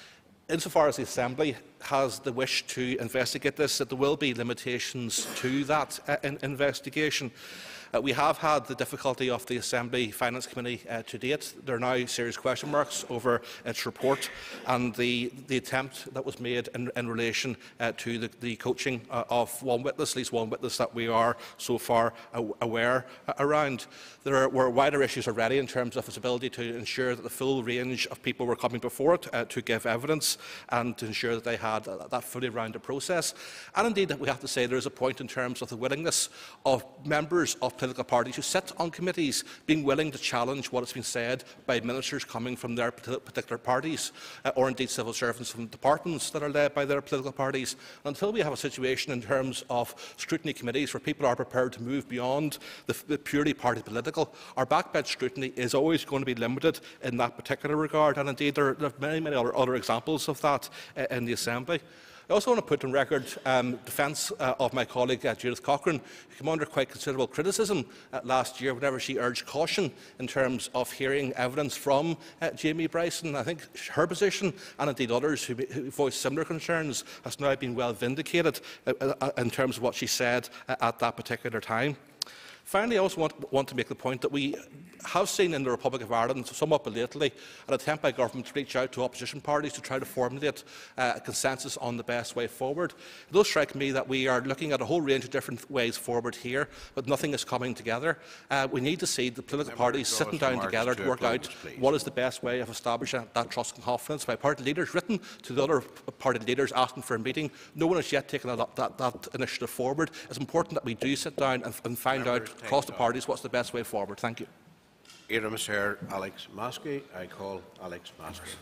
S10: Insofar as the Assembly has the wish to investigate this, that there will be limitations to that investigation. We have had the difficulty of the Assembly Finance Committee to date. There are now serious question marks over its report and the attempt that was made in relation to the coaching of one witness, at least one witness that we are so far aware around. There were wider issues already in terms of its ability to ensure that the full range of people were coming before it to give evidence and to ensure that they had that fully rounded process. And indeed, we have to say there is a point in terms of the willingness of members of political parties who sit on committees being willing to challenge what has been said by ministers coming from their particular parties, or indeed civil servants from departments that are led by their political parties. Until we have a situation in terms of scrutiny committees where people are prepared to move beyond the purely party political, our backbench scrutiny is always going to be limited in that particular regard, and indeed there are many other examples of that in the Assembly. I also want to put on record defence of my colleague Judith Cochrane, who came under quite considerable criticism last year whenever she urged caution in terms of hearing evidence from Jamie Bryson. I think her position, and indeed others who voiced similar concerns, has now been well vindicated in terms of what she said at that particular time. Finally, I also want to make the point that we have seen in the Republic of Ireland, somewhat belatedly, an attempt by government to reach out to opposition parties to try to formulate a consensus on the best way forward. It does strike me that we are looking at a whole range of different ways forward here, but nothing is coming together. We need to see the political parties sitting down together to work out what is the best way of establishing that trust and confidence by party leaders, written to the other party leaders asking for a meeting. No one has yet taken that initiative forward. It's important that we do sit down and find out across the parties what's the best way forward. Thank you.
S8: Mr. Alex Maskey. I call Alex Maskey.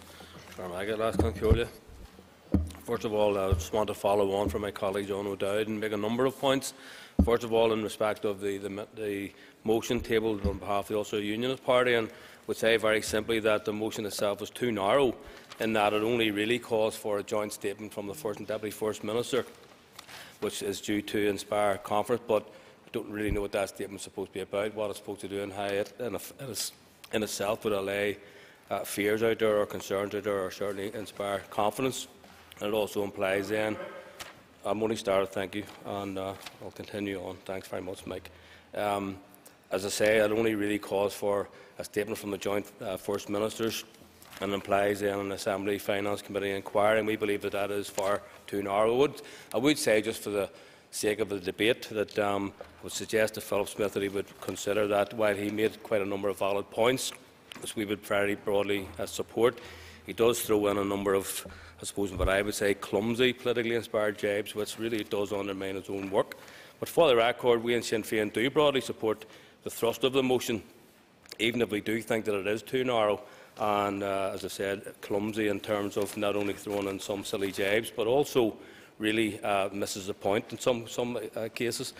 S11: First of all, I just want to follow on from my colleague John O'Dowd and make a number of points. First of all, in respect of the motion tabled on behalf of the Ulster Unionist Party, and would say very simply that the motion itself is too narrow in that it only really calls for a joint statement from the First and Deputy First Minister, which is due to inspire confidence, but don't really know what that statement is supposed to be about, what it's supposed to do, and how it in itself would allay fears out there or concerns out there, or certainly inspire confidence. And it also implies then, I'm only started, thank you, and I'll continue on. Thanks very much, Mike. As I say, it only really calls for a statement from the joint First Ministers and implies then an Assembly Finance Committee inquiry, and we believe that that is far too narrow. I would say, just for the sake of the debate, that I would suggest to Philip Smith that he would consider that, while he made quite a number of valid points, which we would very broadly support, he does throw in a number of, I suppose, what I would say clumsy, politically inspired jibes, which really does undermine his own work. But for the record, we in Sinn Féin do broadly support the thrust of the motion, even if we do think that it is too narrow and, as I said, clumsy in terms of not only throwing in some silly jibes, but also really misses the point in some cases,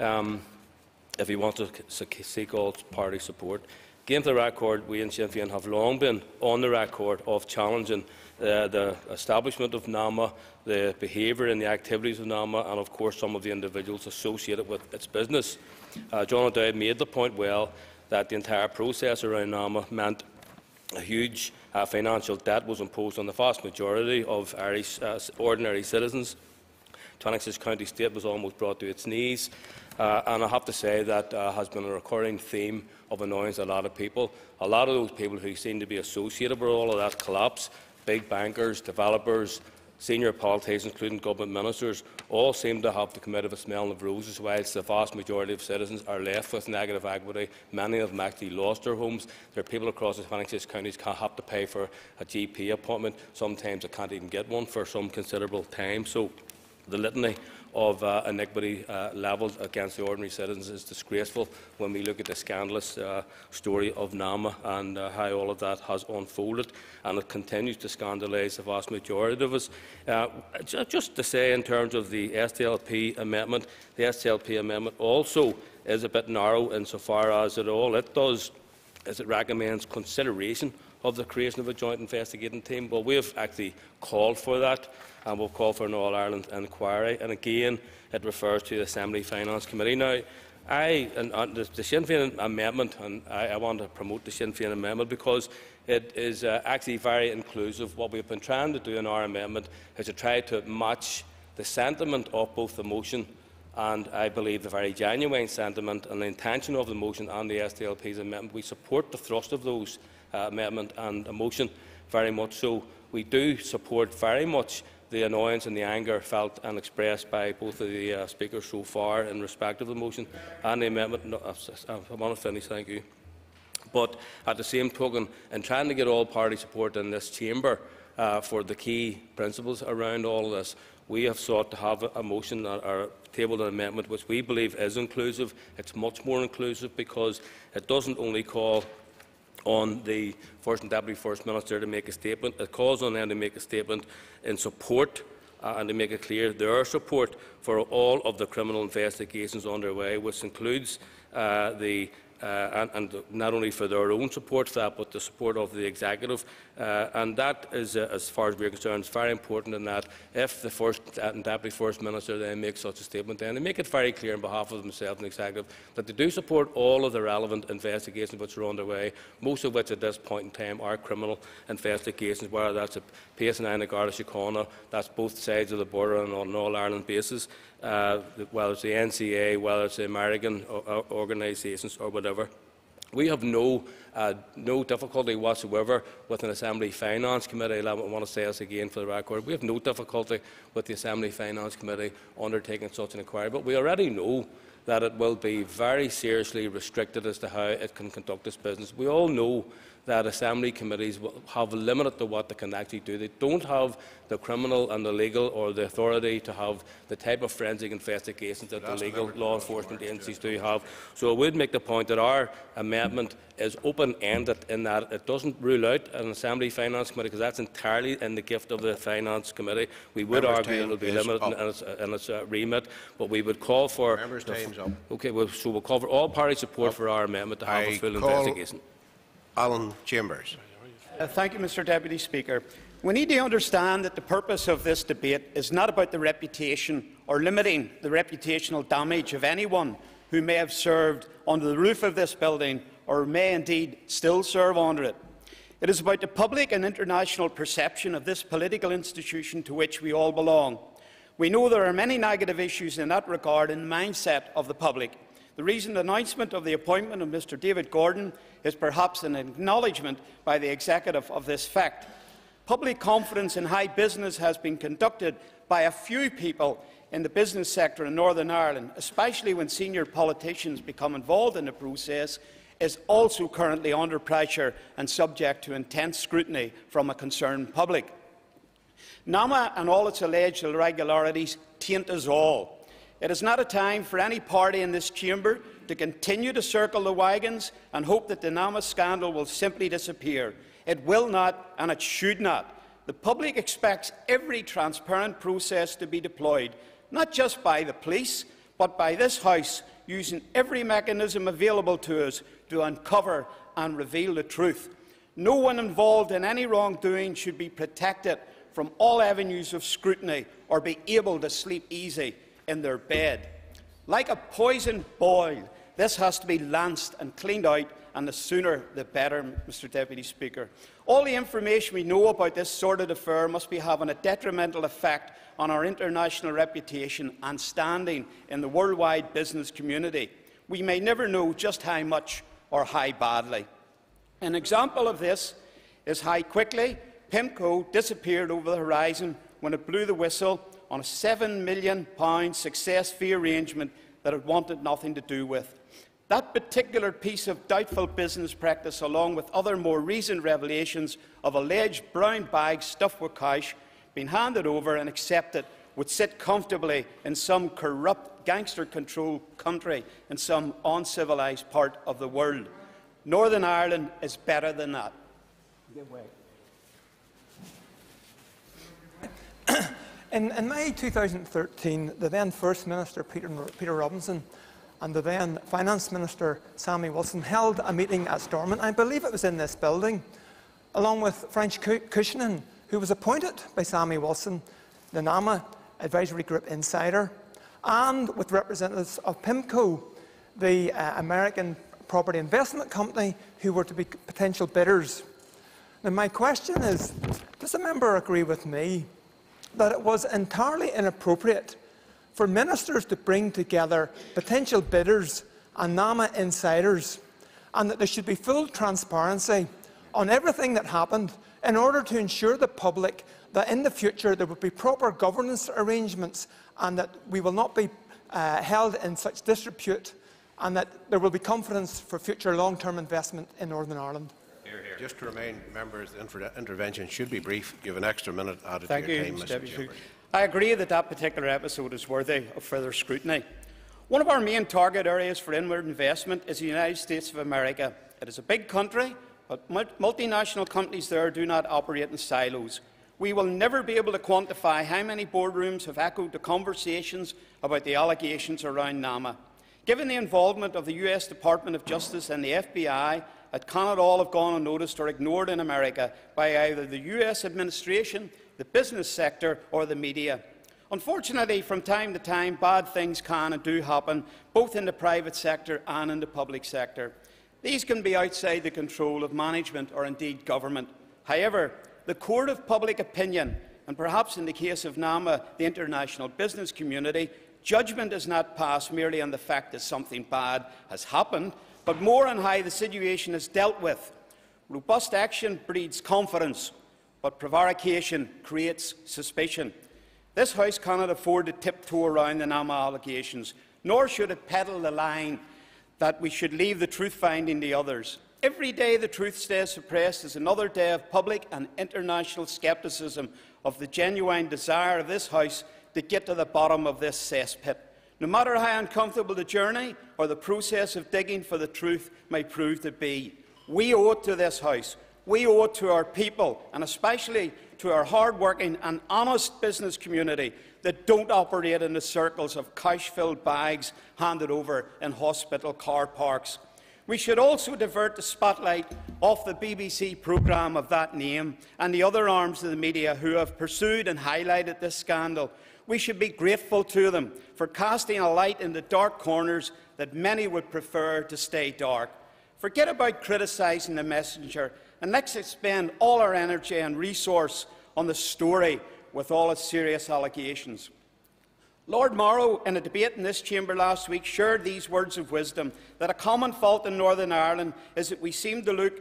S11: if he wants to seek all party support. Again, for the record, we in Sinn Féin have long been on the record of challenging the establishment of NAMA, the behaviour and the activities of NAMA, and of course some of the individuals associated with its business. John O'Dowd made the point well that the entire process around NAMA meant a huge financial debt was imposed on the vast majority of Irish ordinary citizens. Lennox's county state was almost brought to its knees, and I have to say that has been a recurring theme of annoyance to a lot of people. A lot of those people who seem to be associated with all of that collapse, big bankers, developers, senior politicians, including government ministers, all seem to have the come out of a smell of roses, whilst the vast majority of citizens are left with negative equity. Many of them actually lost their homes. There are people across the Lennox counties who have to pay for a GP appointment. Sometimes they can't even get one for some considerable time. So the litany of iniquity levelled against the ordinary citizens is disgraceful when we look at the scandalous story of NAMA and how all of that has unfolded, and it continues to scandalise the vast majority of us. Just to say, in terms of the SDLP amendment, the SDLP amendment also is a bit narrow insofar as all it does is it recommends consideration of the creation of a joint investigating team. Well, we have actually called for that, and we'll call for an All-Ireland inquiry. And again, it refers to the Assembly Finance Committee. Now, The Sinn Féin amendment, and I want to promote the Sinn Féin amendment because it is actually very inclusive. What we have been trying to do in our amendment is to try to match the sentiment of both the motion and, I believe, the very genuine sentiment and the intention of the motion and the SDLP's amendment. We support the thrust of those amendment and a motion very much so. We do support very much the annoyance and the anger felt and expressed by both of the speakers so far in respect of the motion and the amendment. No, I want to finish, thank you. But at the same token, in trying to get all party support in this chamber for the key principles around all of this, we have sought to have a motion or tabled an amendment which we believe is inclusive. It's much more inclusive because it doesn't only call on the First and Deputy First Minister to make a statement. It calls on them to make a statement in support and to make it clear their support for all of the criminal investigations underway, which includes and not only for their own support for that, but the support of the Executive. And that is, as far as we are concerned, is very important in that if the First and Deputy First Minister then makes such a statement, then they make it very clear on behalf of themselves and the Executive that they do support all of the relevant investigations which are underway, most of which at this point in time are criminal investigations, whether that's at PSNI and Garda Síochána, that's both sides of the border and on an all-Ireland basis, whether it's the NCA, whether it's the American organisations or whatever. We have no difficulty whatsoever with an Assembly Finance Committee. I want to say this again for the record. We have no difficulty with the Assembly Finance Committee undertaking such an inquiry, but we already know that it will be very seriously restricted as to how it can conduct its business. We all know that Assembly committees have limited to what they can actually do. They don't have the criminal and the legal or the authority to have the type of forensic investigations that the legal law enforcement agencies do have. So I would make the point that our amendment is open-ended in that it doesn't rule out an Assembly Finance Committee, because that's entirely in the gift of the Finance Committee. We would argue it will be limited in its remit, but we would call for... Okay, so we'll call for all party support for our amendment to have a full investigation.
S8: Alan Chambers.
S12: Thank you, Mr. Deputy Speaker. We need to understand that the purpose of this debate is not about the reputation or limiting the reputational damage of anyone who may have served under the roof of this building or may indeed still serve under it. It is about the public and international perception of this political institution to which we all belong. We know there are many negative issues in that regard in the mindset of the public. The recent announcement of the appointment of Mr. David Gordon is perhaps an acknowledgement by the Executive of this fact. Public confidence in high business has been conducted by a few people in the business sector in Northern Ireland, especially when senior politicians become involved in the process, is also currently under pressure and subject to intense scrutiny from a concerned public. NAMA and all its alleged irregularities taint us all. It is not a time for any party in this chamber to continue to circle the wagons and hope that the NAMA scandal will simply disappear. It will not, and it should not. The public expects every transparent process to be deployed, not just by the police, but by this House, using every mechanism available to us to uncover and reveal the truth. No one involved in any wrongdoing should be protected from all avenues of scrutiny or be able to sleep easy in their bed. Like a poisoned boil, this has to be lanced and cleaned out, and the sooner the better, Mr. Deputy Speaker. All the information we know about this sordid affair must be having a detrimental effect on our international reputation and standing in the worldwide business community. We may never know just how much or how badly. An example of this is how quickly PIMCO disappeared over the horizon when it blew the whistle on a £7 million success fee arrangement that it wanted nothing to do with. That particular piece of doubtful business practice, along with other more recent revelations of alleged brown bags stuffed with cash being handed over and accepted, would sit comfortably in some corrupt, gangster-controlled country in some uncivilised part of the world. Northern Ireland is better than that.
S13: In May 2013, the then First Minister Peter Robinson and the then Finance Minister Sammy Wilson held a meeting at Stormont. I believe it was in this building, along with French Cushionen, who was appointed by Sammy Wilson, the NAMA Advisory Group insider, and with representatives of PIMCO, the American property investment company who were to be potential bidders. Now, my question is, does the member agree with me that it was entirely inappropriate for ministers to bring together potential bidders and NAMA insiders, and that there should be full transparency on everything that happened in order to ensure the public that in the future there would be proper governance arrangements and that we will not be held in such disrepute, and that there will be confidence for future long-term investment in Northern Ireland?
S8: Just to remind members, the intervention should be brief. You have an extra minute added
S12: Thank
S8: to your
S12: you,
S8: time,
S12: Mr.
S8: Mr.
S12: Deputy
S8: Chambers.
S12: I agree that that particular episode is worthy of further scrutiny. One of our main target areas for inward investment is the United States of America. It is a big country, but multinational companies there do not operate in silos. We will never be able to quantify how many boardrooms have echoed the conversations about the allegations around NAMA. Given the involvement of the US Department of Justice and the FBI, it cannot all have gone unnoticed or ignored in America by either the US administration, the business sector or the media. Unfortunately, from time to time, bad things can and do happen, both in the private sector and in the public sector. These can be outside the control of management or indeed government. However, the court of public opinion, and perhaps in the case of NAMA, the international business community, judgment is not passed merely on the fact that something bad has happened, but more on how the situation is dealt with. Robust action breeds confidence, but prevarication creates suspicion. This House cannot afford to tiptoe around the NAMA allegations, nor should it peddle the line that we should leave the truth-finding to others. Every day the truth stays suppressed is another day of public and international scepticism of the genuine desire of this House to get to the bottom of this cesspit. No matter how uncomfortable the journey or the process of digging for the truth may prove to be, we owe it to this House, we owe it to our people, and especially to our hard-working and honest business community that don't operate in the circles of cash-filled bags handed over in hospital car parks. We should also divert the spotlight off the BBC programme of that name and the other arms of the media who have pursued and highlighted this scandal. We should be grateful to them for casting a light in the dark corners that many would prefer to stay dark. Forget about criticising the messenger, and let's expend all our energy and resource on the story with all its serious allegations. Lord Morrow, in a debate in this chamber last week, shared these words of wisdom, that a common fault in Northern Ireland is that we seem to look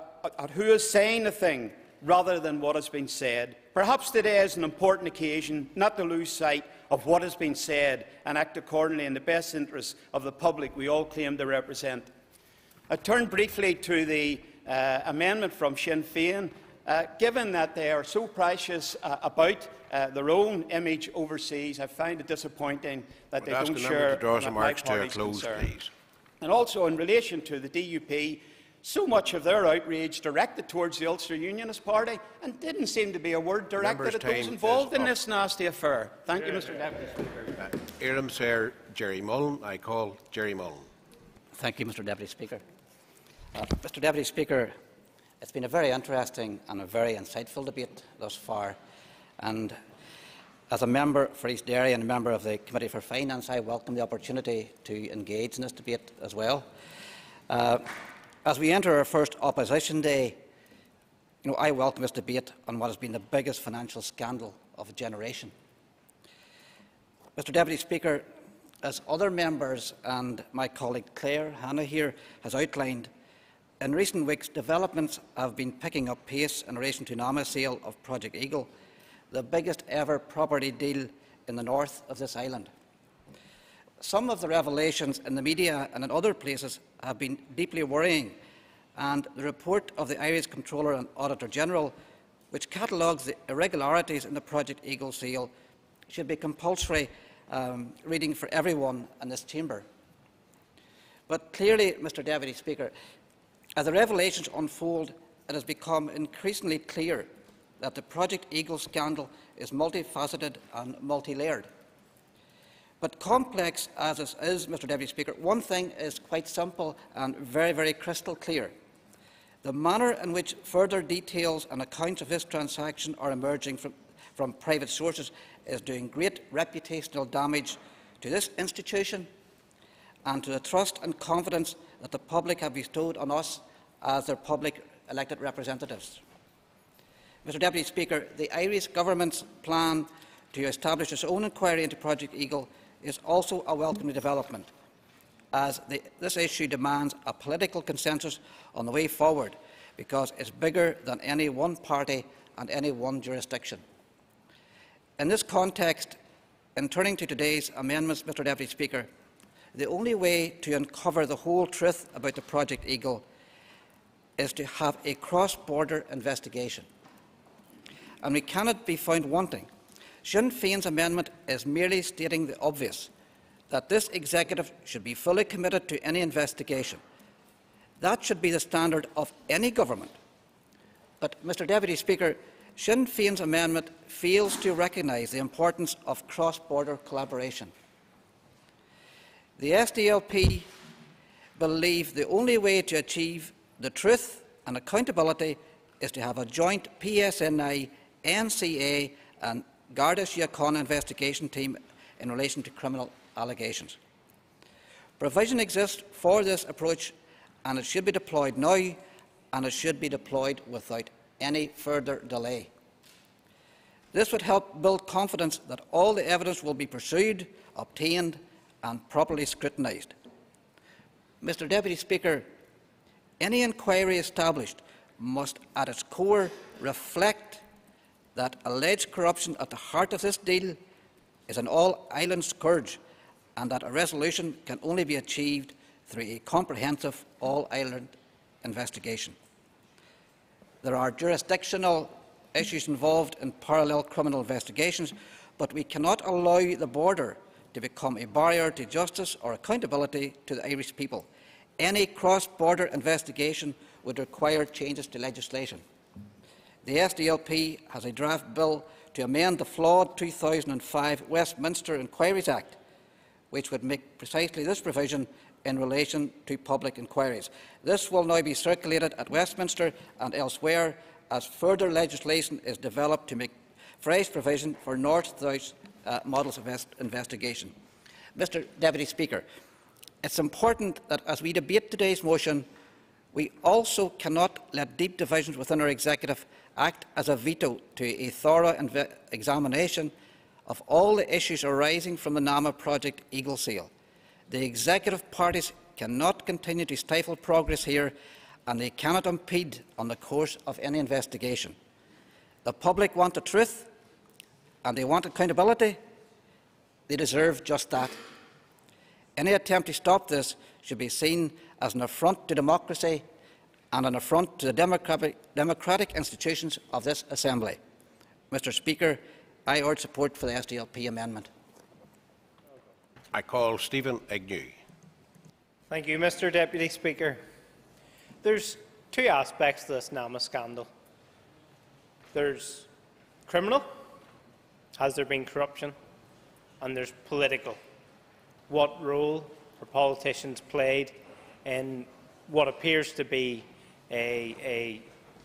S12: at who is saying the thing rather than what has been said. Perhaps today is an important occasion not to lose sight of what has been said and act accordingly in the best interests of the public we all claim to represent. I turn briefly to the amendment from Sinn Féin. Given that they are so precious about their own image overseas, I find it disappointing that they don't share my party's concern. And also in relation to the DUP, so much of their outrage directed towards the Ulster Unionist Party, and didn't seem to be a word directed at those involved in this nasty affair. Thank you, Mr. Deputy Speaker.
S8: Iram Sir Jerry Mullen. I call Jerry Mullen.
S14: Thank you, Mr. Deputy Speaker. Mr. Deputy Speaker, it's been a very interesting and a very insightful debate thus far, and as a member for East Derry and a member of the Committee for Finance, I welcome the opportunity to engage in this debate as well. As we enter our first opposition day, I welcome this debate on what has been the biggest financial scandal of a generation. Mr. Deputy Speaker, as other members and my colleague Claire Hanna here has outlined, in recent weeks developments have been picking up pace in relation to NAMA sale of Project Eagle, the biggest ever property deal in the north of this island. Some of the revelations in the media and in other places have been deeply worrying, and the report of the Irish Comptroller and Auditor General, which catalogues the irregularities in the Project Eagle sale, should be compulsory reading for everyone in this chamber. But clearly, Mr. Deputy Speaker, as the revelations unfold, it has become increasingly clear that the Project Eagle scandal is multifaceted and multi-layered. But complex as this is, Mr. Deputy Speaker, one thing is quite simple and very, very crystal clear. The manner in which further details and accounts of this transaction are emerging from private sources is doing great reputational damage to this institution and to the trust and confidence that the public have bestowed on us as their public elected representatives. Mr Deputy Speaker, the Irish Government's plan to establish its own inquiry into Project Eagle is also a welcome development, as this issue demands a political consensus on the way forward, because it is bigger than any one party and any one jurisdiction. In this context, in turning to today's amendments, Mr Deputy Speaker, the only way to uncover the whole truth about the Project Eagle is to have a cross-border investigation. And we cannot be found wanting. Sinn Féin's amendment is merely stating the obvious, that this executive should be fully committed to any investigation. That should be the standard of any government. But, Mr Deputy Speaker, Sinn Féin's amendment fails to recognise the importance of cross-border collaboration. The SDLP believe the only way to achieve the truth and accountability is to have a joint PSNI, NCA and Garda Síochána investigation team in relation to criminal allegations. Provision exists for this approach, and it should be deployed now, and it should be deployed without any further delay. This would help build confidence that all the evidence will be pursued, obtained and properly scrutinised. Mr Deputy Speaker, any inquiry established must at its core reflect that alleged corruption at the heart of this deal is an all-island scourge, and that a resolution can only be achieved through a comprehensive all-island investigation. There are jurisdictional issues involved in parallel criminal investigations, but we cannot allow the border to become a barrier to justice or accountability to the Irish people. Any cross-border investigation would require changes to legislation. The SDLP has a draft bill to amend the flawed 2005 Westminster Inquiries Act, which would make precisely this provision in relation to public inquiries. This will now be circulated at Westminster and elsewhere as further legislation is developed to make fresh provision for North-South models of investigation. Mr Deputy Speaker, it is important that as we debate today's motion, we also cannot let deep divisions within our executive act as a veto to a thorough examination of all the issues arising from the NAMA Project Eagle Seal. The executive parties cannot continue to stifle progress here, and they cannot impede on the course of any investigation. The public want the truth, and they want accountability. They deserve just that. Any attempt to stop this should be seen as an affront to democracy and an affront to the democratic institutions of this Assembly. Mr Speaker, I urge support for the SDLP amendment.
S8: I call Stephen Agnew.
S5: Thank you, Mr Deputy Speaker. There's two aspects to this NAMA scandal. There's criminal, has there been corruption, and there's political. What role have politicians played in what appears to be a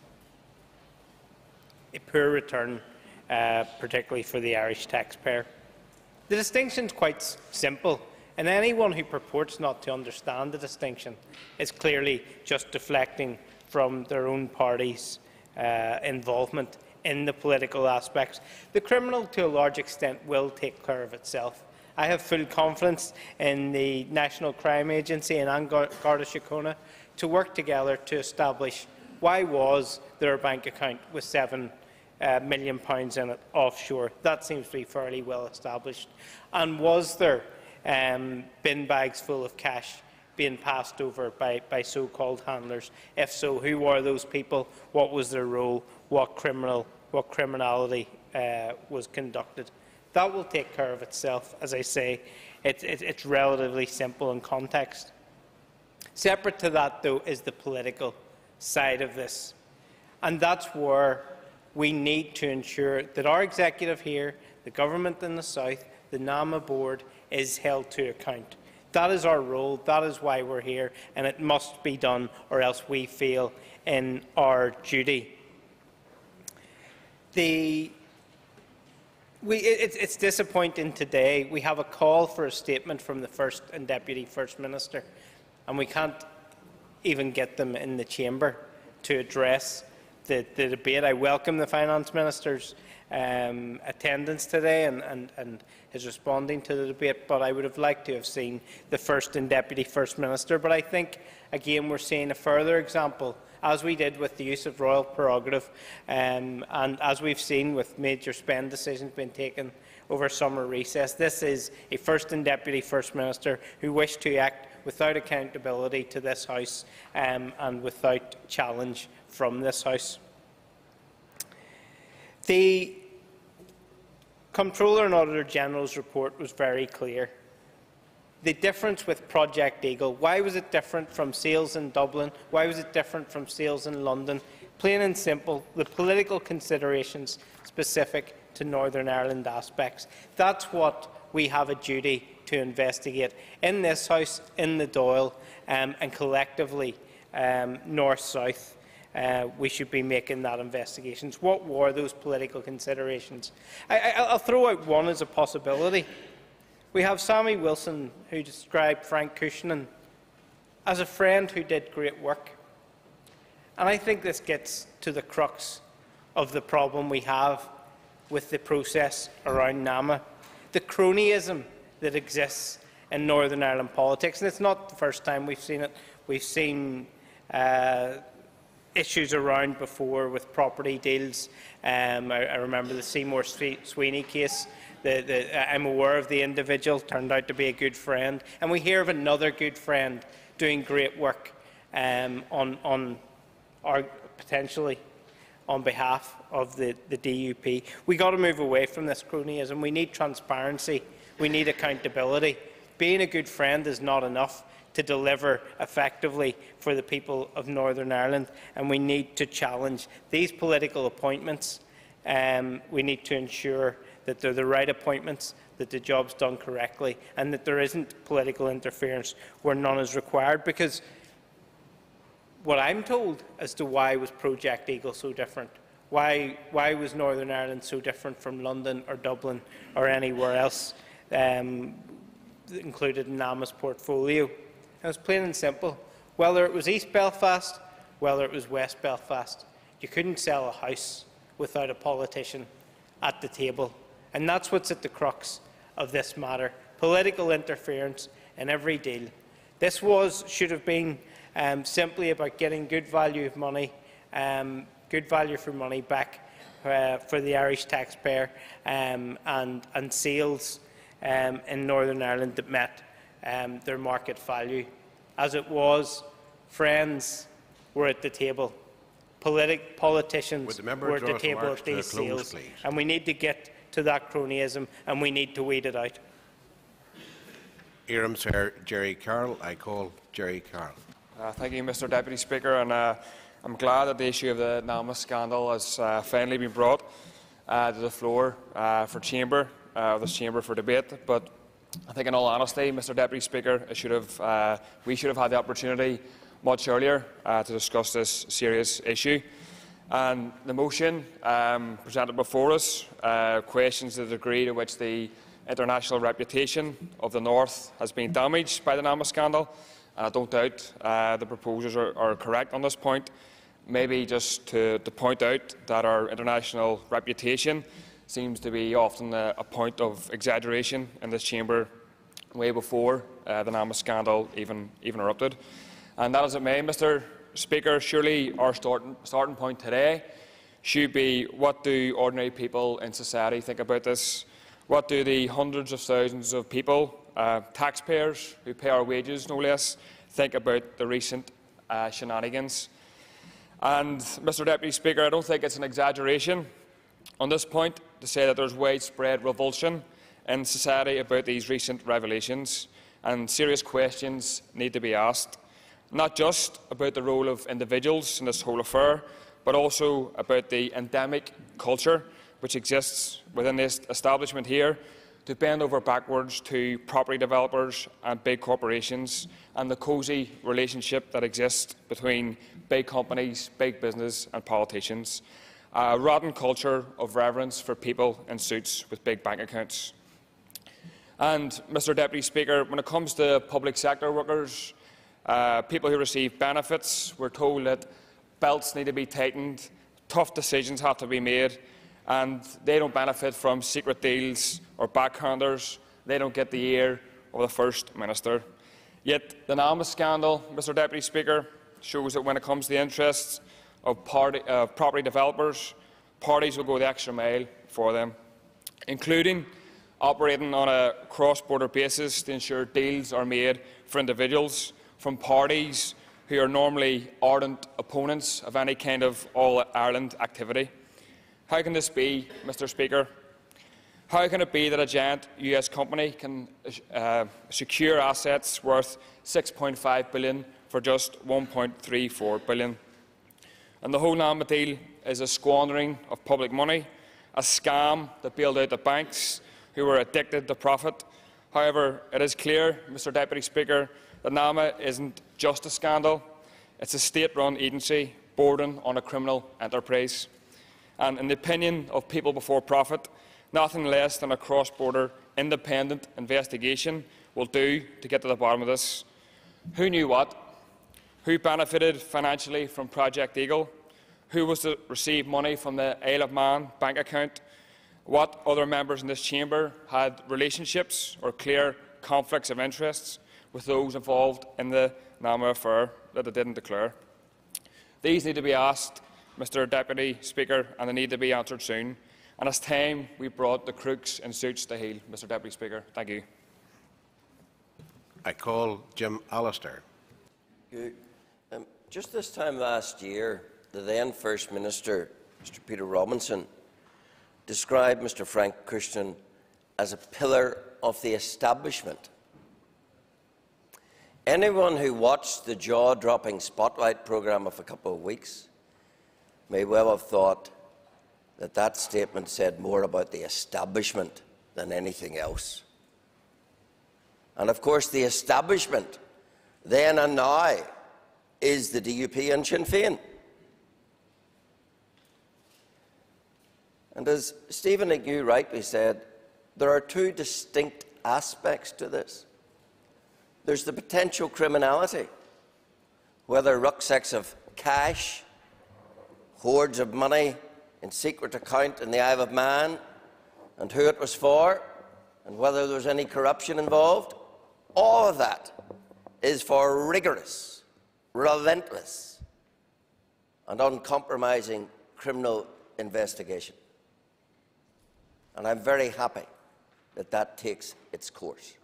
S5: poor return, particularly for the Irish taxpayer? The distinction is quite simple, and anyone who purports not to understand the distinction is clearly just deflecting from their own party's involvement in the political aspects. The criminal, to a large extent, will take care of itself. I have full confidence in the National Crime Agency and Garda Síochána to work together to establish why was there a bank account with £7 million in it offshore. That seems to be fairly well established. And was there bin bags full of cash being passed over by so-called handlers? If so, who were those people? What was their role? What criminality was conducted? That will take care of itself. As I say, it's relatively simple in context. Separate to that, though, is the political side of this. And that's where we need to ensure that our executive here, the government in the South, the NAMA board, is held to account. That is our role, that is why we're here, and it must be done, or else we fail in our duty. The It's disappointing today. We have a call for a statement from the First and Deputy First Minister, and we can't even get them in the chamber to address the debate. I welcome the Finance Minister's attendance today and his responding to the debate, but I would have liked to have seen the First and Deputy First Minister. But I think, again, we're seeing a further example, as we did with the use of royal prerogative, and as we've seen with major spend decisions being taken over summer recess. This is a First and Deputy First Minister who wished to act without accountability to this House and without challenge from this House. The Comptroller and Auditor General's report was very clear. The difference with Project Eagle, why was it different from sales in Dublin? Why was it different from sales in London? Plain and simple, the political considerations specific to Northern Ireland aspects. That's what we have a duty to investigate in this House, in the Dáil, and collectively, north-south. We should be making that investigations. What were those political considerations? I'll throw out one as a possibility. We have Sammy Wilson, who described Frank Cushnan as a friend who did great work. And I think this gets to the crux of the problem we have with the process around NAMA, the cronyism that exists in Northern Ireland politics. And it's not the first time we've seen it. We've seen issues around before with property deals. I remember the Seymour Sweeney case. I'm aware of the individual, turned out to be a good friend. And we hear of another good friend doing great work potentially on behalf of the DUP. We've got to move away from this cronyism. We need transparency. We need accountability. Being a good friend is not enough to deliver effectively for the people of Northern Ireland, and we need to challenge these political appointments. We need to ensure that they're the right appointments, that the job's done correctly, and that there isn't political interference where none is required. Because what I'm told as to why was Project Eagle so different, why was Northern Ireland so different from London or Dublin or anywhere else included in NAMA's portfolio, it was plain and simple. Whether it was East Belfast, whether it was West Belfast, you couldn't sell a house without a politician at the table. And that's what's at the crux of this matter, political interference in every deal. This should have been simply about getting good value for money back for the Irish taxpayer and sales in Northern Ireland that met their market value. As it was, friends were at the table. Politicians were at the table at these sales. And we need to get to that cronyism, and we need to weed it out.
S8: Iram Sir Jerry Carroll. I call Jerry Carroll.
S15: Thank you, Mr Deputy Speaker. And I'm glad that the issue of the NAMA scandal has finally been brought to the floor for this chamber for debate. But I think, in all honesty, Mr Deputy Speaker, we should have had the opportunity much earlier to discuss this serious issue. And the motion presented before us questions the degree to which the international reputation of the North has been damaged by the NAMA scandal. And I don't doubt the proposers are correct on this point. Maybe just to point out that our international reputation seems to be often a point of exaggeration in this chamber way before the NAMA scandal even erupted. And that as it may, Mr Speaker, surely our starting point today should be, what do ordinary people in society think about this? What do the hundreds of thousands of people, taxpayers who pay our wages no less, think about the recent shenanigans? And, Mr Deputy Speaker, I don't think it's an exaggeration on this point to say that there's widespread revulsion in society about these recent revelations, and serious questions need to be asked, not just about the role of individuals in this whole affair, but also about the endemic culture which exists within this establishment here to bend over backwards to property developers and big corporations, and the cosy relationship that exists between big companies, big business and politicians. a rotten culture of reverence for people in suits with big bank accounts. And, Mr Deputy Speaker, when it comes to public sector workers, people who receive benefits, we're told that belts need to be tightened, tough decisions have to be made, and they don't benefit from secret deals or backhanders. They don't get the ear of the First Minister. Yet the NAMA scandal, Mr Deputy Speaker, shows that when it comes to the interests of property developers, parties will go the extra mile for them, including operating on a cross-border basis to ensure deals are made for individuals from parties who are normally ardent opponents of any kind of all-Ireland activity. How can this be, Mr Speaker? How can it be that a giant US company can secure assets worth $6.5 billion for just $1.34 billion? And the whole NAMA deal is a squandering of public money, a scam that bailed out the banks who were addicted to profit. However, it is clear, Mr Deputy Speaker, that NAMA isn't just a scandal. It's a state-run agency bordering on a criminal enterprise. And in the opinion of People Before Profit, nothing less than a cross-border independent investigation will do to get to the bottom of this. Who knew what? Who benefited financially from Project Eagle? Who was to receive money from the Isle of Man bank account? What other members in this chamber had relationships or clear conflicts of interests with those involved in the NAMA affair that they didn't declare? These need to be asked, Mr Deputy Speaker, and they need to be answered soon. And it's time we brought the crooks in suits to heel, Mr Deputy Speaker. Thank you.
S8: I call Jim Allister.
S9: Just this time last year, the then First Minister, Mr Peter Robinson, described Mr Frank Christian as a pillar of the establishment. Anyone who watched the jaw-dropping Spotlight programme of a couple of weeks may well have thought that that statement said more about the establishment than anything else. And of course, the establishment, then and now, is the DUP and Sinn Féin. And as Stephen Agnew rightly said, there are two distinct aspects to this. There's the potential criminality, whether rucksacks of cash, hoards of money in secret account in the Isle of Man, and who it was for, and whether there was any corruption involved. All of that is for rigorous, relentless, and uncompromising criminal investigation. And I'm very happy that that takes its course.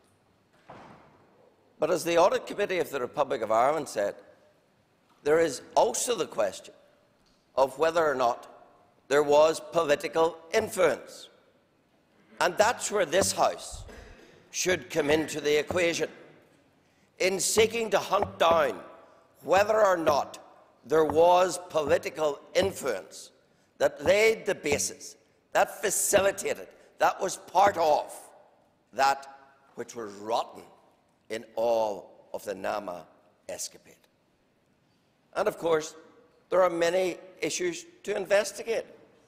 S9: But as the Audit Committee of the Republic of Ireland said, there is also the question of whether or not there was political influence. And that's where this House should come into the equation, in seeking to hunt down whether or not there was political influence that laid the basis, that facilitated, that was part of that which was rotten in all of the NAMA escapade. And of course, there are many issues to investigate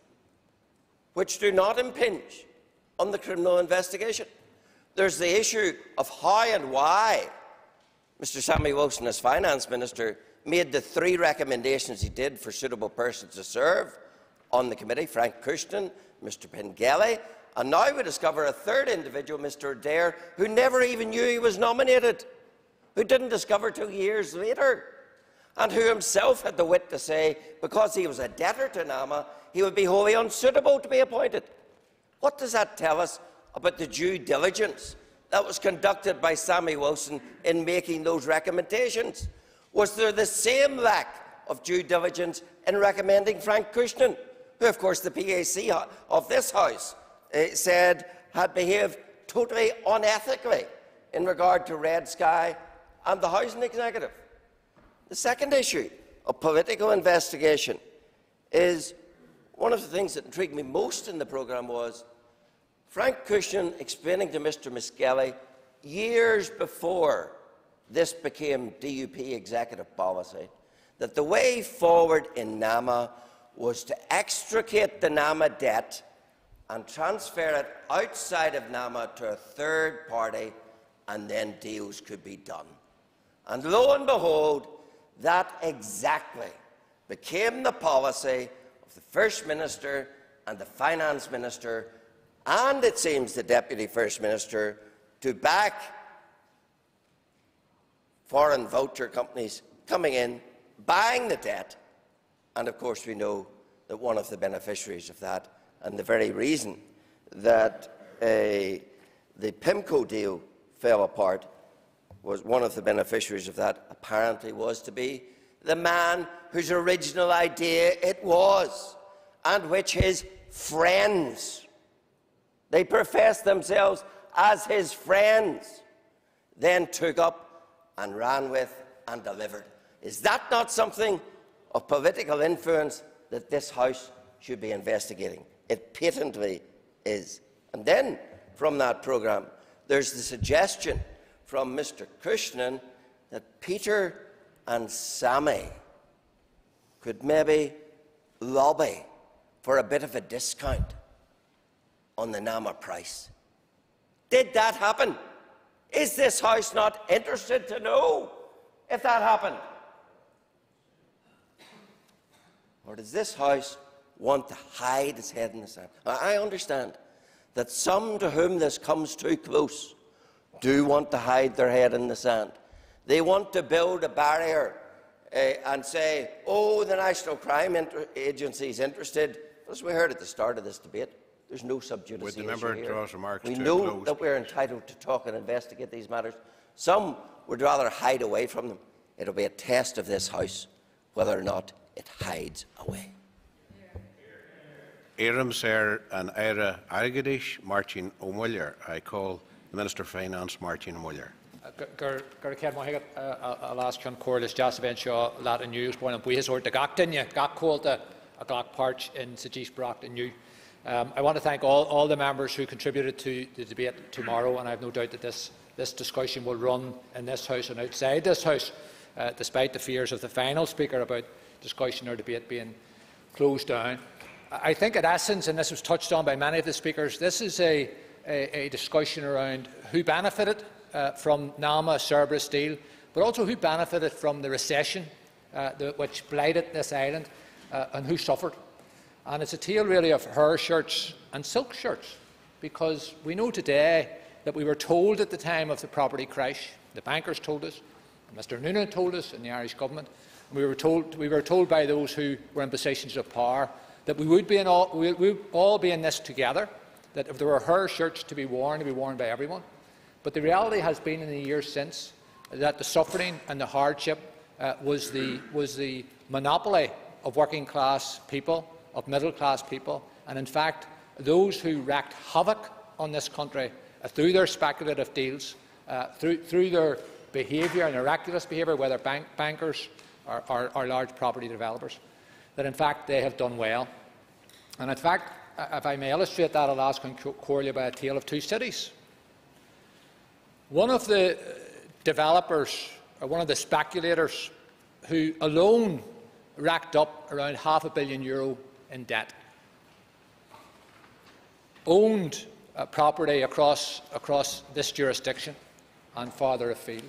S9: which do not impinge on the criminal investigation. There's the issue of how and why Mr Sammy Wilson, as Finance Minister, made the 3 recommendations he did for suitable persons to serve on the committee, Frank Christian, Mr Pengelly, and now we discover a third individual, Mr Adair, who never even knew he was nominated, who didn't discover 2 years later, and who himself had the wit to say, because he was a debtor to NAMA, he would be wholly unsuitable to be appointed. What does that tell us about the due diligence that was conducted by Sammy Wilson in making those recommendations? Was there the same lack of due diligence in recommending Frank Christian, who, of course, the PAC of this House said had behaved totally unethically in regard to Red Sky and the Housing Executive? The second issue of political investigation is one of the things that intrigued me most in the programme was Frank Christian explaining to Mr Miskelly years before this became DUP executive policy that the way forward in NAMA was to extricate the NAMA debt and transfer it outside of NAMA to a third party, and then deals could be done. And lo and behold, that exactly became the policy of the First Minister and the Finance Minister, and it seems the Deputy First Minister, to back foreign voucher companies coming in, buying the debt. And of course we know that one of the beneficiaries of that, and the very reason that the PIMCO deal fell apart, was one of the beneficiaries of that apparently was to be the man whose original idea it was, and which his friends, they professed themselves as his friends, then took up and ran with and delivered. Is that not something of political influence that this House should be investigating? It patently is. And then, from that programme, there's the suggestion from Mr Cushnan that Peter and Sammy could maybe lobby for a bit of a discount on the NAMA price. Did that happen? Is this House not interested to know if that happened? Or does this House want to hide its head in the sand? I understand that some to whom this comes too close do want to hide their head in the sand. They want to build a barrier and say, oh, the National Crime Agency is interested. As we heard at the start of this debate, there's no sub judice issue here. We know that we're entitled to talk and investigate these matters. Some would rather hide away from them. It will be a test of this House whether or not it hides away.
S8: Éireann Sair and Ira Argadish, Martin O'Muller. I call the Minister for Finance, Martin O'Muller.
S16: Gur cead maithe a lás ceann cóirlis deas a bheith seo leat aniu buin an buíothas uair de gach duine gach cóilta a gach páirt in sa díos brocht aniu. I want to thank all the members who contributed to the debate tomorrow, and I have no doubt that this discussion will run in this House and outside this House, despite the fears of the final Speaker about discussion or debate being closed down. I think in essence, and this was touched on by many of the speakers, this is a discussion around who benefited from NAMA, Cerberus deal, but also who benefited from the recession which blighted this island, and who suffered. And it's a tale really of hair shirts and silk shirts, because we know today that we were told at the time of the property crash, the bankers told us, Mr Noonan told us in the Irish Government, and we were told by those who were in positions of power that we would all be in this together, that if there were hair shirts to be worn by everyone. But the reality has been in the years since that the suffering and the hardship was the monopoly of working class people, of middle class people, and in fact those who wreaked havoc on this country through their speculative deals, through their behaviour and miraculous behaviour, whether bankers or large property developers, that in fact they have done well. And in fact, if I may illustrate that, I'll ask Corley by a tale of two cities. One of the developers, or one of the speculators, who alone racked up around €500 million in debt, owned property across this jurisdiction and farther afield,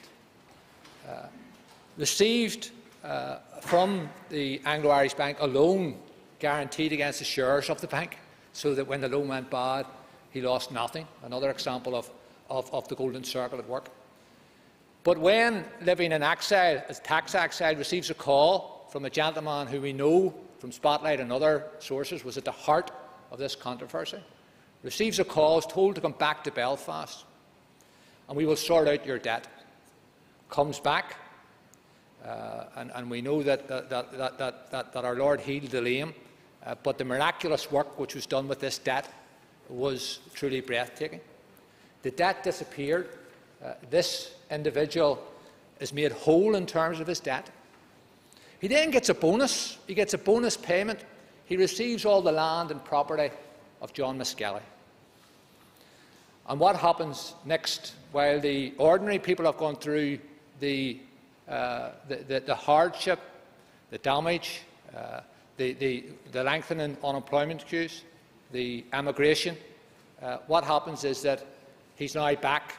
S16: received from the Anglo-Irish Bank a loan guaranteed against the shares of the bank, so that when the loan went bad, he lost nothing. Another example of the golden circle at work. But when living in exile, as tax exile, receives a call from a gentleman who we know from Spotlight and other sources was at the heart of this controversy, receives a call, is told to come back to Belfast, and we will sort out your debt. Comes back, and we know that our Lord healed the lame, but the miraculous work which was done with this debt was truly breathtaking. The debt disappeared. This individual is made whole in terms of his debt. He then gets a bonus. He gets a bonus payment. He receives all the land and property of John Miskelly. And what happens next? While the ordinary people have gone through the hardship, the damage, the lengthening unemployment queues, the emigration. What happens is that he's now back,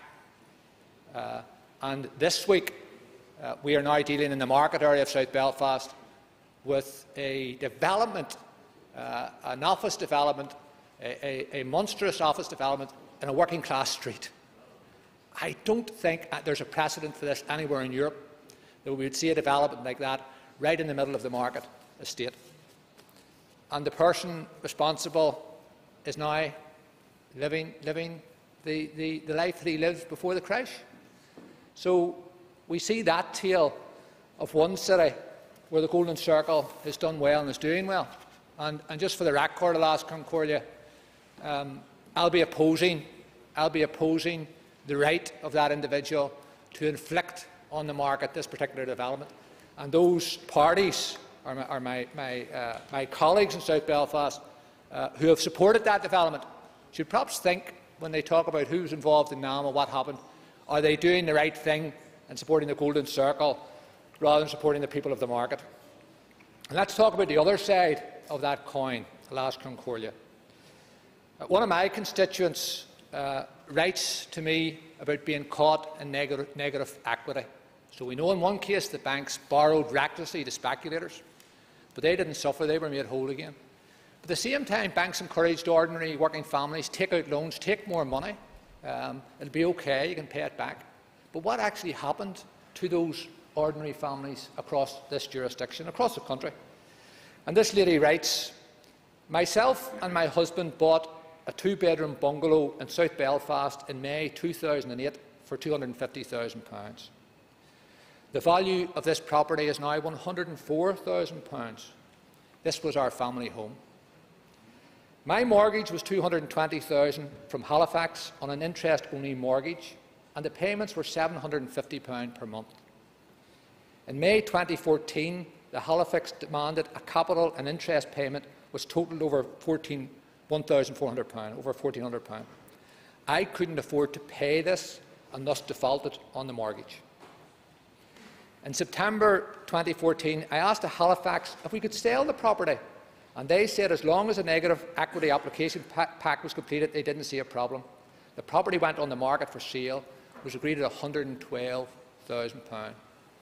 S16: and this week we are now dealing in the market area of South Belfast with a development, an office development, a monstrous office development in a working-class street. I don't think there's a precedent for this anywhere in Europe, that we would see a development like that right in the middle of the market estate. And the person responsible is now living the life that he lived before the crash. So we see that tale of one city where the Golden Circle has done well and is doing well. And just for the record, Alas Concordia, I'll be opposing the right of that individual to inflict on the market this particular development. And those parties are my colleagues in South Belfast who have supported that development should perhaps think, when they talk about who's involved in NAMA, what happened, are they doing the right thing and supporting the Golden Circle rather than supporting the people of the market? And let's talk about the other side of that coin, Alas Concordia. One of my constituents writes to me about being caught in negative equity. So we know in one case the banks borrowed recklessly to speculators, but they didn't suffer, they were made whole again. But at the same time, banks encouraged ordinary working families to take out loans, take more money. It'll be okay, you can pay it back. But what actually happened to those ordinary families across this jurisdiction, across the country? And this lady writes, myself and my husband bought a two-bedroom bungalow in South Belfast in May 2008 for £250,000. The value of this property is now £104,000. This was our family home. My mortgage was £220,000 from Halifax on an interest-only mortgage, and the payments were £750 per month. In May 2014, the Halifax demanded a capital and interest payment which totalled over £1,400, over £1,400. I couldn't afford to pay this and thus defaulted on the mortgage. In September 2014, I asked the Halifax if we could sell the property, and they said as long as a negative equity application pack was completed, they didn't see a problem. The property went on the market for sale, was agreed at £112,000.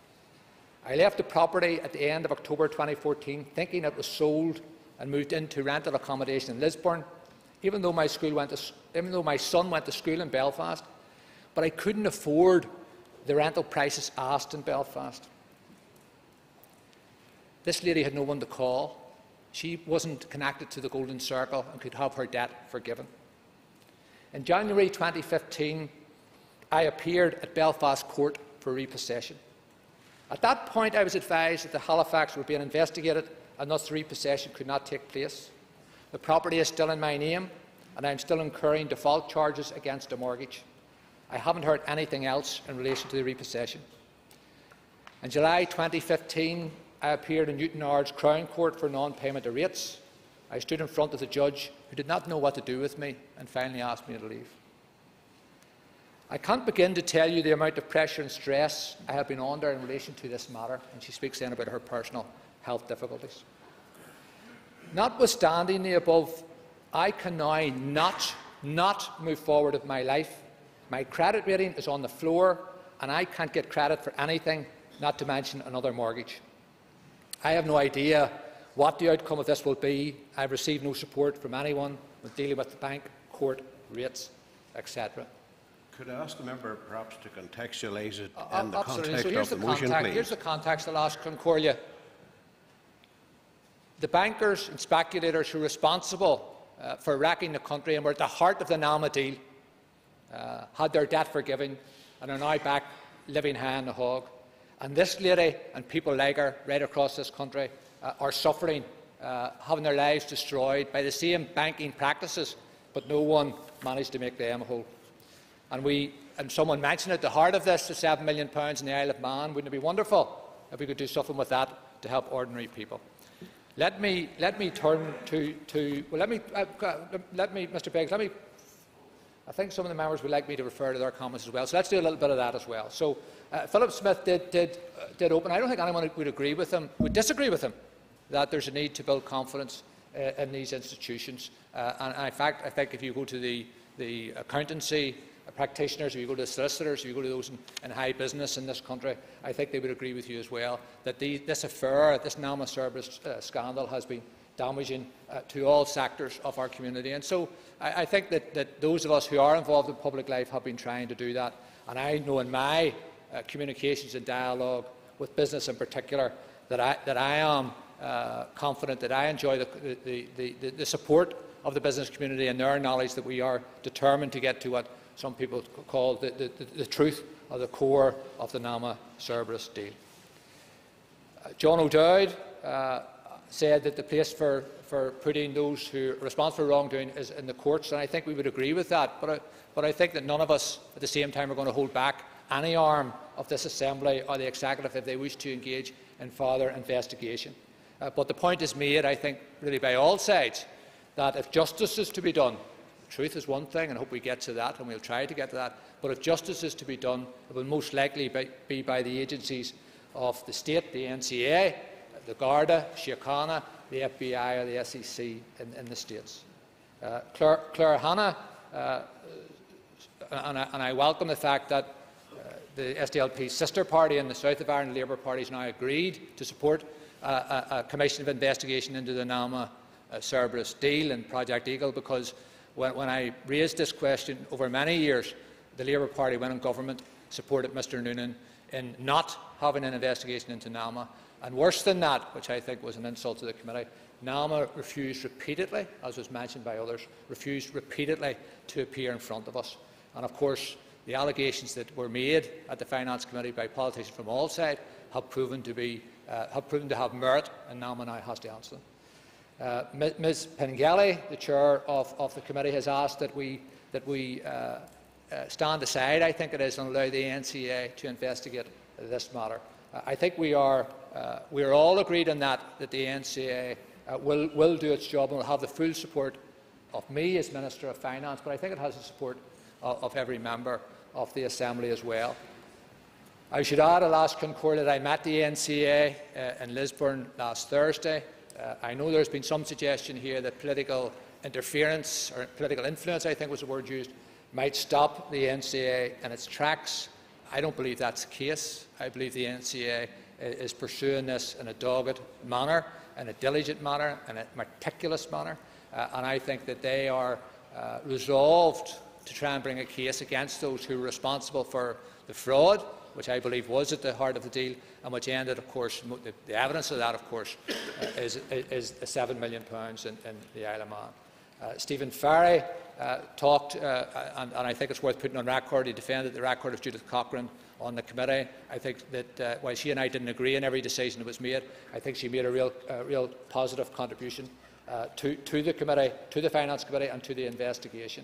S16: I left the property at the end of October 2014 thinking it was sold and moved into rental accommodation in Lisburn, even though my son went to school in Belfast, but I couldn't afford the rental prices asked in Belfast. This lady had no one to call. She wasn't connected to the Golden Circle and could have her debt forgiven. In January 2015, I appeared at Belfast Court for repossession. At that point, I was advised that the Halifax were being investigated and thus repossession could not take place. The property is still in my name, and I am still incurring default charges against the mortgage. I haven't heard anything else in relation to the repossession. In July 2015, I appeared in Newtownards Crown Court for non-payment of rates. I stood in front of the judge, who did not know what to do with me, and finally asked me to leave. I can't begin to tell you the amount of pressure and stress I have been under in relation to this matter, and she speaks then about her personal health difficulties. Notwithstanding the above, I can now not move forward with my life. My credit rating is on the floor, and I can't get credit for anything, not to mention another mortgage. I have no idea what the outcome of this will be. I have received no support from anyone when dealing with the bank, court, rates, etc.
S8: Could I ask the member perhaps to contextualise it in the context
S16: so
S8: of the motion, please?
S16: Here's the context, Alas Concordia. The bankers and speculators who are responsible for wrecking the country and were at the heart of the NAMA deal had their debt forgiven and are now back living high on the hog. And this lady and people like her right across this country are suffering, having their lives destroyed by the same banking practices, but no one managed to make them whole. And someone mentioned at the heart of this, the £7 million in the Isle of Man. Wouldn't it be wonderful if we could do something with that to help ordinary people? Let me turn to well, Mr. Beggs, I think some of the members would like me to refer to their comments as well, so let's do a little bit of that as well. So Philip Smith did open. I don't think anyone would agree with him, would disagree with him, that there's a need to build confidence in these institutions. And in fact, I think if you go to the accountancy practitioners, if you go to the solicitors, if you go to those in high business in this country, I think they would agree with you as well that this affair, this NAMA Cerberus scandal, has been damaging to all sectors of our community. And so I think that those of us who are involved in public life have been trying to do that. And I know in my communications and dialogue with business in particular that I am confident that I enjoy the support of the business community and their knowledge that we are determined to get to what some people call the truth or the core of the NAMA Cerberus deal. John O'Dowd said that the place for putting those who are responsible for wrongdoing is in the courts, and I think we would agree with that. But I think that none of us at the same time are going to hold back any arm of this Assembly or the Executive if they wish to engage in further investigation. But the point is made, I think, really by all sides, that if justice is to be done, truth is one thing, and I hope we get to that, and we'll try to get to that, but if justice is to be done, it will most likely be by the agencies of the state, the NCA, the Garda, Síochána, the FBI or the SEC in the States. Claire Hanna, and I welcome the fact that the SDLP's sister party in the south of Ireland, the Labour Party, has now agreed to support a commission of investigation into the NAMA Cerberus deal and Project Eagle, because when I raised this question over many years, the Labour Party, when in government, supported Mr Noonan in not having an investigation into NAMA. And worse than that, which I think was an insult to the committee, NAMA refused repeatedly, as was mentioned by others, refused repeatedly to appear in front of us. And of course, the allegations that were made at the Finance Committee by politicians from all sides have proven to have merit, and NAMA now has to answer them. Ms Pengelly, the chair of the committee, has asked that we stand aside, I think it is, and allow the NCA to investigate this matter. I think we are all agreed on that the NCA will do its job and will have the full support of me as Minister of Finance, but I think it has the support of every member of the Assembly as well. I should add, Alas Concordia, that I met the NCA in Lisburn last Thursday. I know there has been some suggestion here that political interference or political influence, I think was the word used, might stop the NCA in its tracks. I don't believe that's the case. I believe the NCA is pursuing this in a dogged manner, in a diligent manner, in a meticulous manner, and I think that they are resolved to try and bring a case against those who were responsible for the fraud, which I believe was at the heart of the deal, and which ended, of course, the evidence of that, of course, is £7 million in the Isle of Man. Stephen Farry talked, and I think it's worth putting on record, he defended the record of Judith Cochrane on the committee. I think that while she and I didn't agree on every decision that was made, I think she made a real positive contribution to the committee, to the Finance Committee, and to the investigation.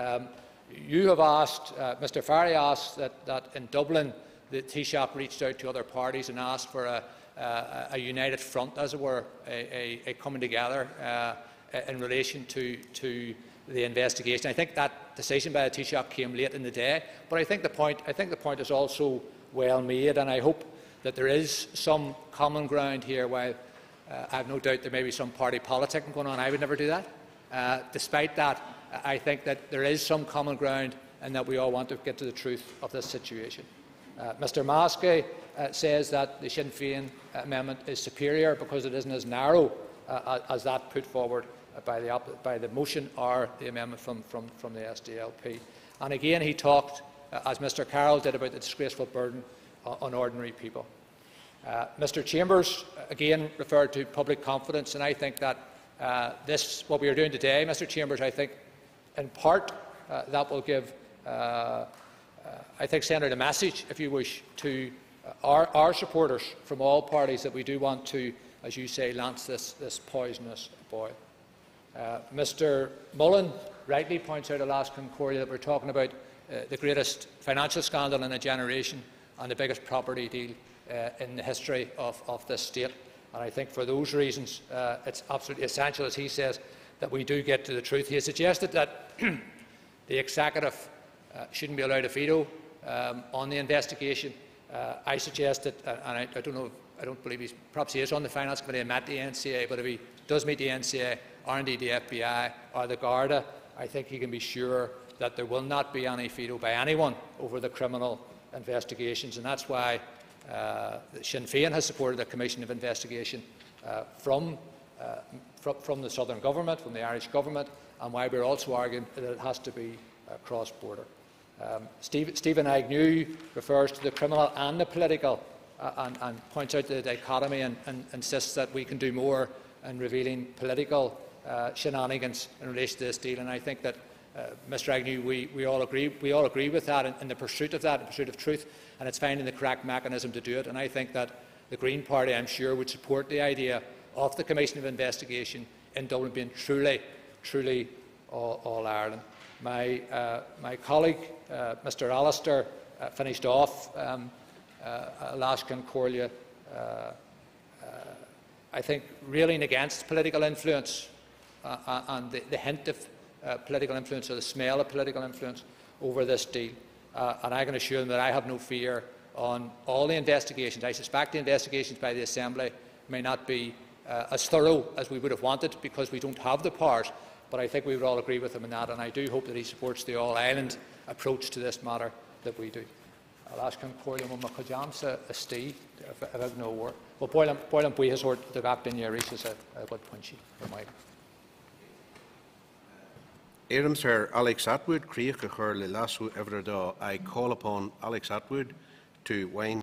S16: You have asked, Mr Farry asked that in Dublin the Taoiseach reached out to other parties and asked for a united front, as it were, a coming together in relation to the investigation. I think that decision by the Taoiseach came late in the day, but I think the point is also well made, and I hope that there is some common ground here. While I have no doubt there may be some party politicking going on, I would never do that. Despite that, I think that there is some common ground and that we all want to get to the truth of this situation. Mr Maskey says that the Sinn Féin amendment is superior because it isn't as narrow as that put forward by the motion or the amendment from the SDLP. And again, he talked, as Mr Carroll did, about the disgraceful burden on ordinary people. Mr Chambers again referred to public confidence, and I think that what we are doing today, Mr Chambers, I think in part that will give, I think, send a message, if you wish, to our supporters from all parties that we do want to, as you say, lance this poisonous boil. Mr Mullen rightly points out, Alas Concordia, that we're talking about the greatest financial scandal in a generation and the biggest property deal in the history of this state. And I think for those reasons it's absolutely essential, as he says, that we do get to the truth. He has suggested that the Executive shouldn't be allowed a veto on the investigation. I suggested, and I don't know I don't believe perhaps he is on the Finance Committee and met the NCA, but if he does meet the NCA, or indeed the FBI or the Garda, I think he can be sure that there will not be any veto by anyone over the criminal investigations, and that's why Sinn Féin has supported a commission of investigation from the Southern Government, from the Irish Government, and why we're also arguing that it has to be cross-border. Stephen Agnew refers to the criminal and the political and points out the dichotomy and insists that we can do more in revealing political shenanigans in relation to this deal. And I think that, Mr Agnew, we all agree with that in the pursuit of that, in pursuit of truth, and it's finding the correct mechanism to do it. And I think that the Green Party, I'm sure, would support the idea of the Commission of Investigation in Dublin being truly all Ireland. My colleague, Mr Allister, finished off Alaskan Corlia, I think, railing against political influence and the hint of political influence or the smell of political influence over this deal. And I can assure them that I have no fear on all the investigations. I suspect the investigations by the Assembly may not be as thorough as we would have wanted because we don't have the powers, but I think we would all agree with him in that, and I do hope that he supports the all-Ireland approach to this matter that we do. Alaskan Corlia Mumacajamsa a stee, if I have no word. Well, Boylan Buihas or the Gaptin Yaris is a good punchy for my.
S8: Éireann Sir Alex Atwood, Creach a chur le lasú Everda. I call upon Alex Atwood to whine.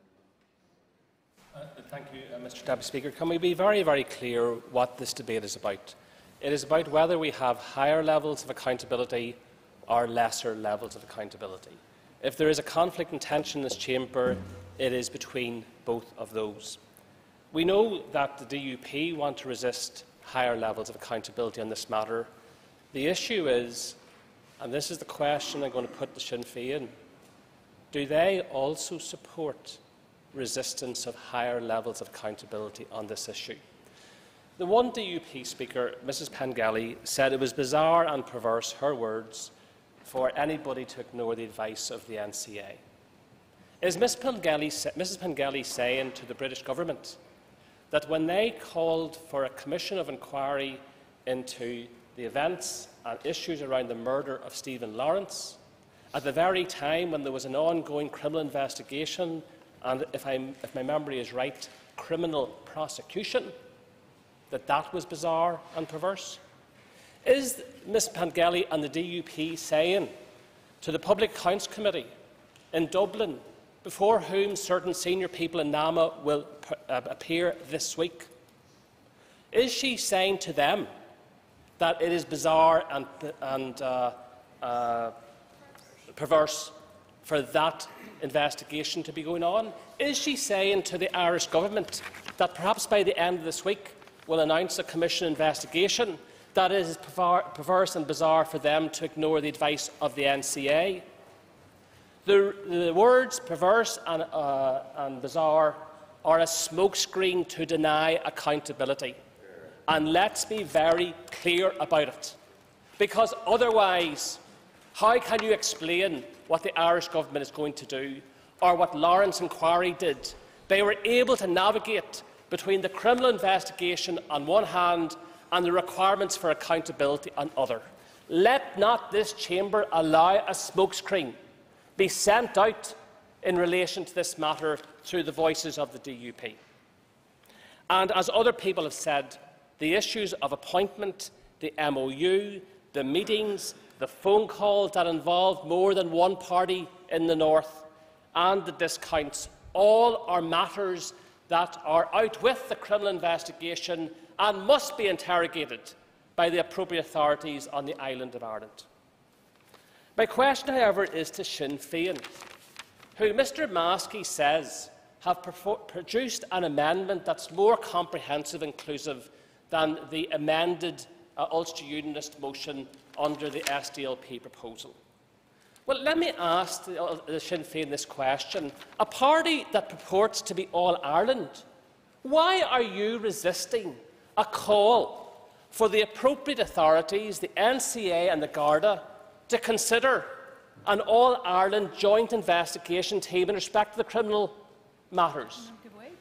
S17: Thank you, Mr Deputy Speaker. Can we be very, very clear what this debate is about? It is about whether we have higher levels of accountability or lesser levels of accountability. If there is a conflict and tension in this chamber, it is between both of those. We know that the DUP want to resist higher levels of accountability on this matter. The issue is, and this is the question I'm going to put to Sinn Féin, do they also support resistance of higher levels of accountability on this issue? The one DUP speaker, Mrs Pengelly, said it was bizarre and perverse, her words, for anybody to ignore the advice of the NCA. Is Mrs Pengelly saying to the British government that when they called for a commission of inquiry into the events and issues around the murder of Stephen Lawrence, at the very time when there was an ongoing criminal investigation and, if my memory is right, criminal prosecution, that was bizarre and perverse? Is Ms Pengelly and the DUP saying to the Public Accounts Committee in Dublin, before whom certain senior people in NAMA will appear this week, is she saying to them that it is bizarre and perverse for that investigation to be going on? Is she saying to the Irish Government that perhaps by the end of this week will announce a commission investigation that it is perverse and bizarre for them to ignore the advice of the NCA? The words perverse and bizarre are a smokescreen to deny accountability. And let's be very clear about it, because otherwise, how can you explain what the Irish Government is going to do or what Lawrence Inquiry did? They were able to navigate between the criminal investigation on one hand and the requirements for accountability on the other. Let not this chamber allow a smokescreen be sent out in relation to this matter through the voices of the DUP. And as other people have said, the issues of appointment, the MOU, the meetings, the phone calls that involved more than one party in the north, and the discounts, all are matters that are out with the criminal investigation and must be interrogated by the appropriate authorities on the island of Ireland. My question, however, is to Sinn Féin, who Mr Maskey says have produced an amendment that's more comprehensive and inclusive than the amended Ulster Unionist motion under the SDLP proposal. Well, let me ask the Sinn Féin this question. A party that purports to be all-Ireland, why are you resisting a call for the appropriate authorities, the NCA and the Garda, to consider an all-Ireland joint investigation team in respect to the criminal matters?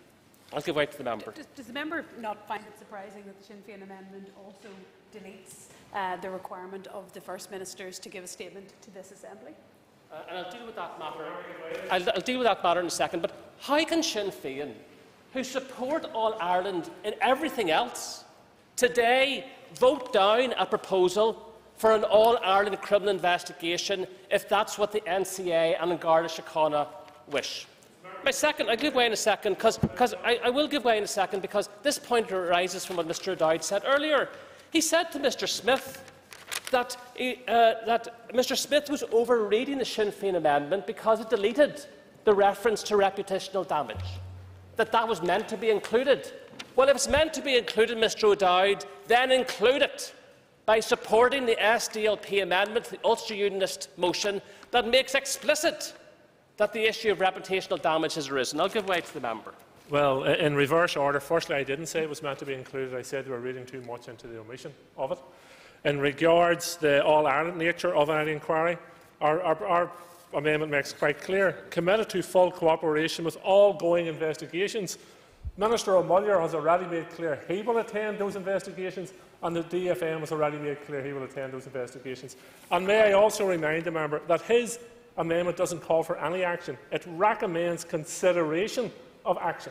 S17: I'll give way to the member.
S6: Does the member not find it surprising that the Sinn Féin amendment also deletes the requirement of the First Ministers to give a statement to this Assembly?
S17: And I'll deal with that matter. I'll deal with that matter in a second. But how can Sinn Féin, who support All Ireland in everything else, today vote down a proposal for an All Ireland criminal investigation if that's what the NCA and An Garda Síochána wish? My second, I'll give way in a second, because I will give way in a second, because this point arises from what Mr O'Dowd said earlier. He said to Mr Smith that Mr Smith was overreading the Sinn Féin amendment because it deleted the reference to reputational damage, that was meant to be included. Well, if it's meant to be included, Mr O'Dowd, then include it by supporting the SDLP amendment, the Ulster Unionist motion, that makes explicit that the issue of reputational damage has arisen. I'll give way to the member.
S4: Well, in reverse order, firstly, I didn't say it was meant to be included. I said we were reading too much into the omission of it. In regards to the all-Ireland nature of any inquiry, our amendment makes quite clear, committed to full cooperation with all going investigations. Minister O'Mullyer has already made clear he will attend those investigations, and the DFM has already made clear he will attend those investigations. And may I also remind the member that his amendment doesn't call for any action. It recommends consideration of action.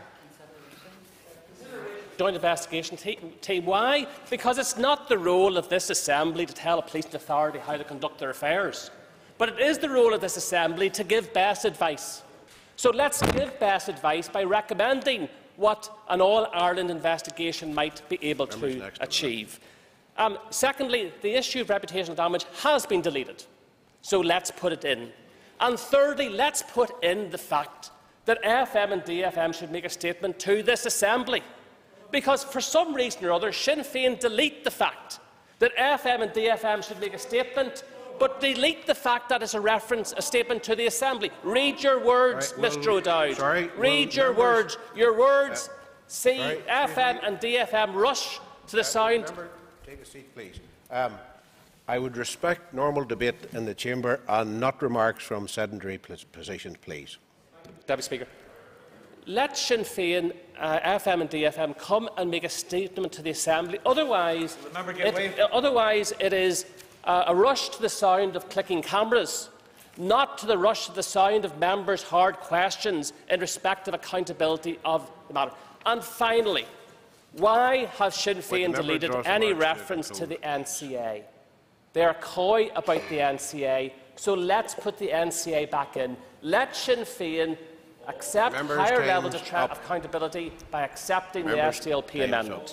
S17: Joint investigation team. Why? Because it's not the role of this Assembly to tell a police authority how to conduct their affairs, but it is the role of this Assembly to give best advice. So let's give best advice by recommending what an all-Ireland investigation might be able to achieve. Secondly, the issue of reputational damage has been deleted, so let's put it in. And thirdly, let's put in the fact that FM and DFM should make a statement to this Assembly, because for some reason or other Sinn Féin delete the fact that FM and DFM should make a statement, but delete the fact that it's a statement to the Assembly. Read your words, right, Mr O'Dowd. Read your words. Your words see FM and DFM rush to the sound.
S8: Member, take a seat, please. I would respect normal debate in the chamber and not remarks from sedentary positions, please.
S17: Deputy Speaker, let Sinn Féin, FM and DFM come and make a statement to the Assembly. Otherwise, it is a rush to the sound of clicking cameras, not to the rush to the sound of members' hard questions in respect of accountability of the matter. And finally, why have Sinn Féin deleted any reference to the NCA? They are coy about the NCA, so let's put the NCA back in. Let Sinn Féin accept higher levels of accountability by accepting the SDLP amendment.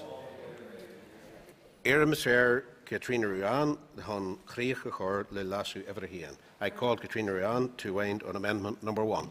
S8: Katrina Ruan, I call Katrina Ruan to wind on amendment number 1.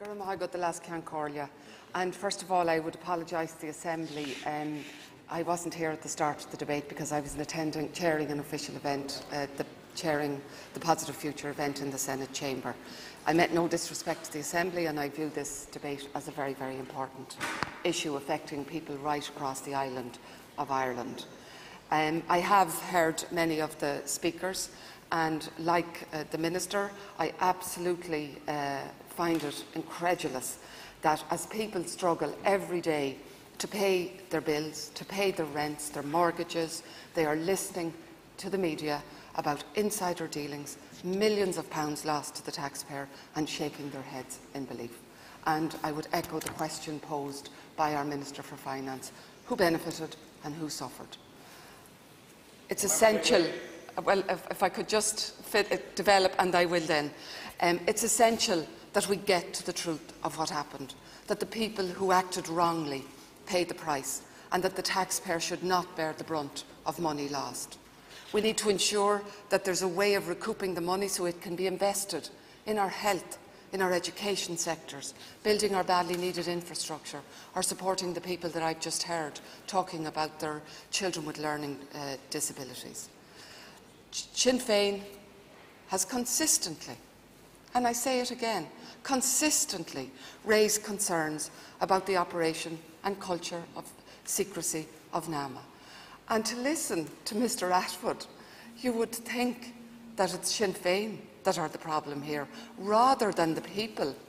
S18: And first of all, I would apologise to the Assembly. I wasn't here at the start of the debate because I was chairing an official event, chairing the Positive Future event in the Senate chamber. I meant no disrespect to the Assembly, and I view this debate as a very, very important issue affecting people right across the island of Ireland. I have heard many of the speakers, and like the Minister, I absolutely find it incredulous that as people struggle every day to pay their bills, to pay their rents, their mortgages, they are listening to the media about insider dealings, millions of pounds lost to the taxpayer, and shaking their heads in belief. And I would echo the question posed by our Minister for Finance: who benefited and who suffered? It's essential, well, if I could just develop, and I will then, it's essential that we get to the truth of what happened, that the people who acted wrongly pay the price, and that the taxpayer should not bear the brunt of money lost. We need to ensure that there's a way of recouping the money so it can be invested in our health, in our education sectors, building our badly needed infrastructure, or supporting the people that I've just heard talking about their children with learning disabilities. Sinn Féin has consistently, and I say it again, consistently raised concerns about the operation and culture of secrecy of NAMA. And to listen to Mr Ashford, you would think that it's Sinn Féin that are the problem here, rather than the people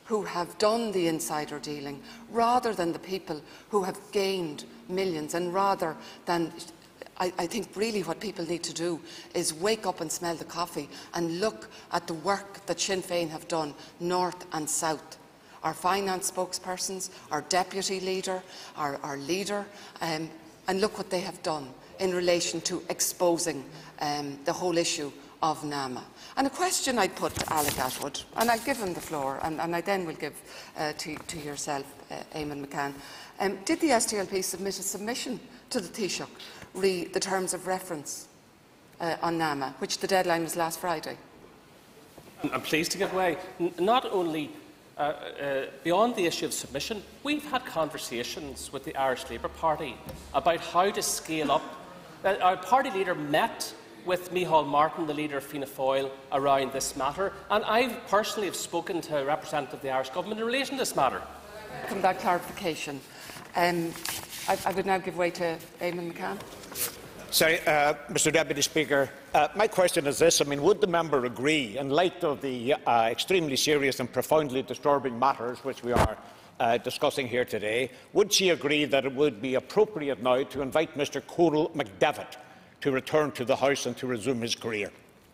S18: who have done the insider dealing, rather than the people who have gained millions, and rather than I think really what people need to do is wake up and smell the coffee and look at the work that Sinn Féin have done north and south. Our finance spokespersons, our deputy leader, our leader, and look what they have done in relation to exposing the whole issue of NAMA. And a question I'd put to Alec Atwood, and I'll give him the floor, and I then will give to yourself, Eamon McCann. Did the SDLP submit a submission to the Taoiseach re the terms of reference on NAMA, which the deadline was last Friday?
S17: I'm pleased to give way. Not only beyond the issue of submission, we've had conversations with the Irish Labour Party about how to scale up. Our party leader met with Micheál Martin, the leader of Fianna Fáil, around this matter, and I personally have spoken to a representative of the Irish Government in relation to this matter.
S18: From that clarification, I would now give way to Eamon McCann.
S19: Sorry, Mr Deputy Speaker, my question is this. I mean, would the member agree, in light of the extremely serious and profoundly disturbing matters which we are discussing here today, would she agree that it would be appropriate now to invite Mr Conal McDevitt to return to the House and to resume his career?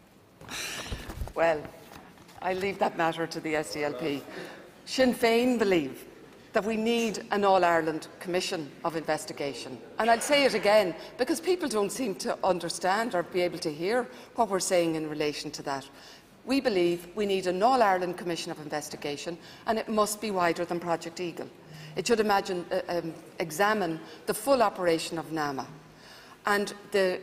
S18: Well, I leave that matter to the SDLP. Sinn Féin believe that we need an All-Ireland Commission of Investigation. And I'll say it again, because people don't seem to understand or be able to hear what we're saying in relation to that. We believe we need an All-Ireland Commission of Investigation, and it must be wider than Project Eagle. It should examine the full operation of NAMA. And the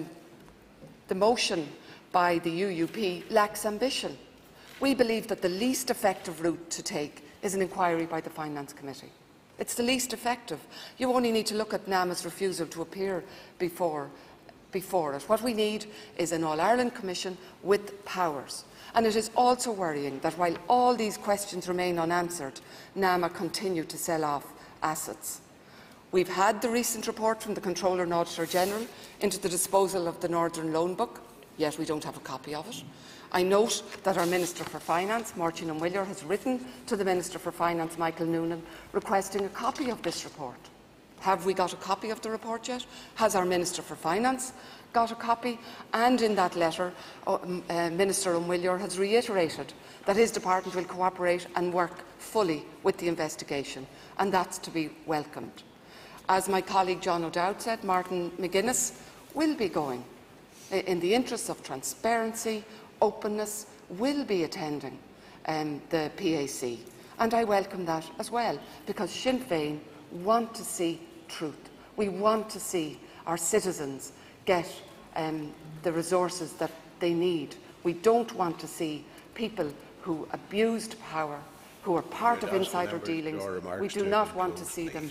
S18: motion by the UUP lacks ambition. We believe that the least effective route to take is an inquiry by the Finance Committee. It's the least effective. You only need to look at NAMA's refusal to appear before it. What we need is an All-Ireland Commission with powers. And it is also worrying that while all these questions remain unanswered, NAMA continue to sell off assets. We've had the recent report from the Controller and Auditor General into the disposal of the Northern Loan Book, yet we don't have a copy of it. I note that our Minister for Finance, Máirtín Ó Maoghalar, has written to the Minister for Finance, Michael Noonan, requesting a copy of this report. Have we got a copy of the report yet? Has our Minister for Finance got a copy? And in that letter, Minister Ó Maoghalar has reiterated that his department will cooperate and work fully with the investigation, and that's to be welcomed. As my colleague John O'Dowd said, Martin McGuinness will be going. In the interests of transparency, openness, will be attending the PAC. And I welcome that as well, because Sinn Féin want to see truth. We want to see our citizens get the resources that they need. We don't want to see people who abused power, who are part of insider dealings. We do not want to see them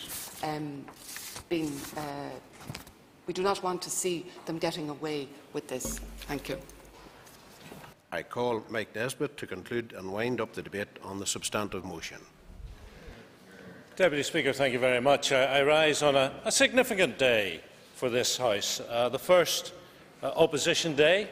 S18: we do not want to see them getting away with this. Thank you.
S8: I call Mike Nesbitt to conclude and wind up the debate on the substantive motion.
S20: Deputy Speaker, thank you very much. I rise on a significant day for this House, the first opposition day,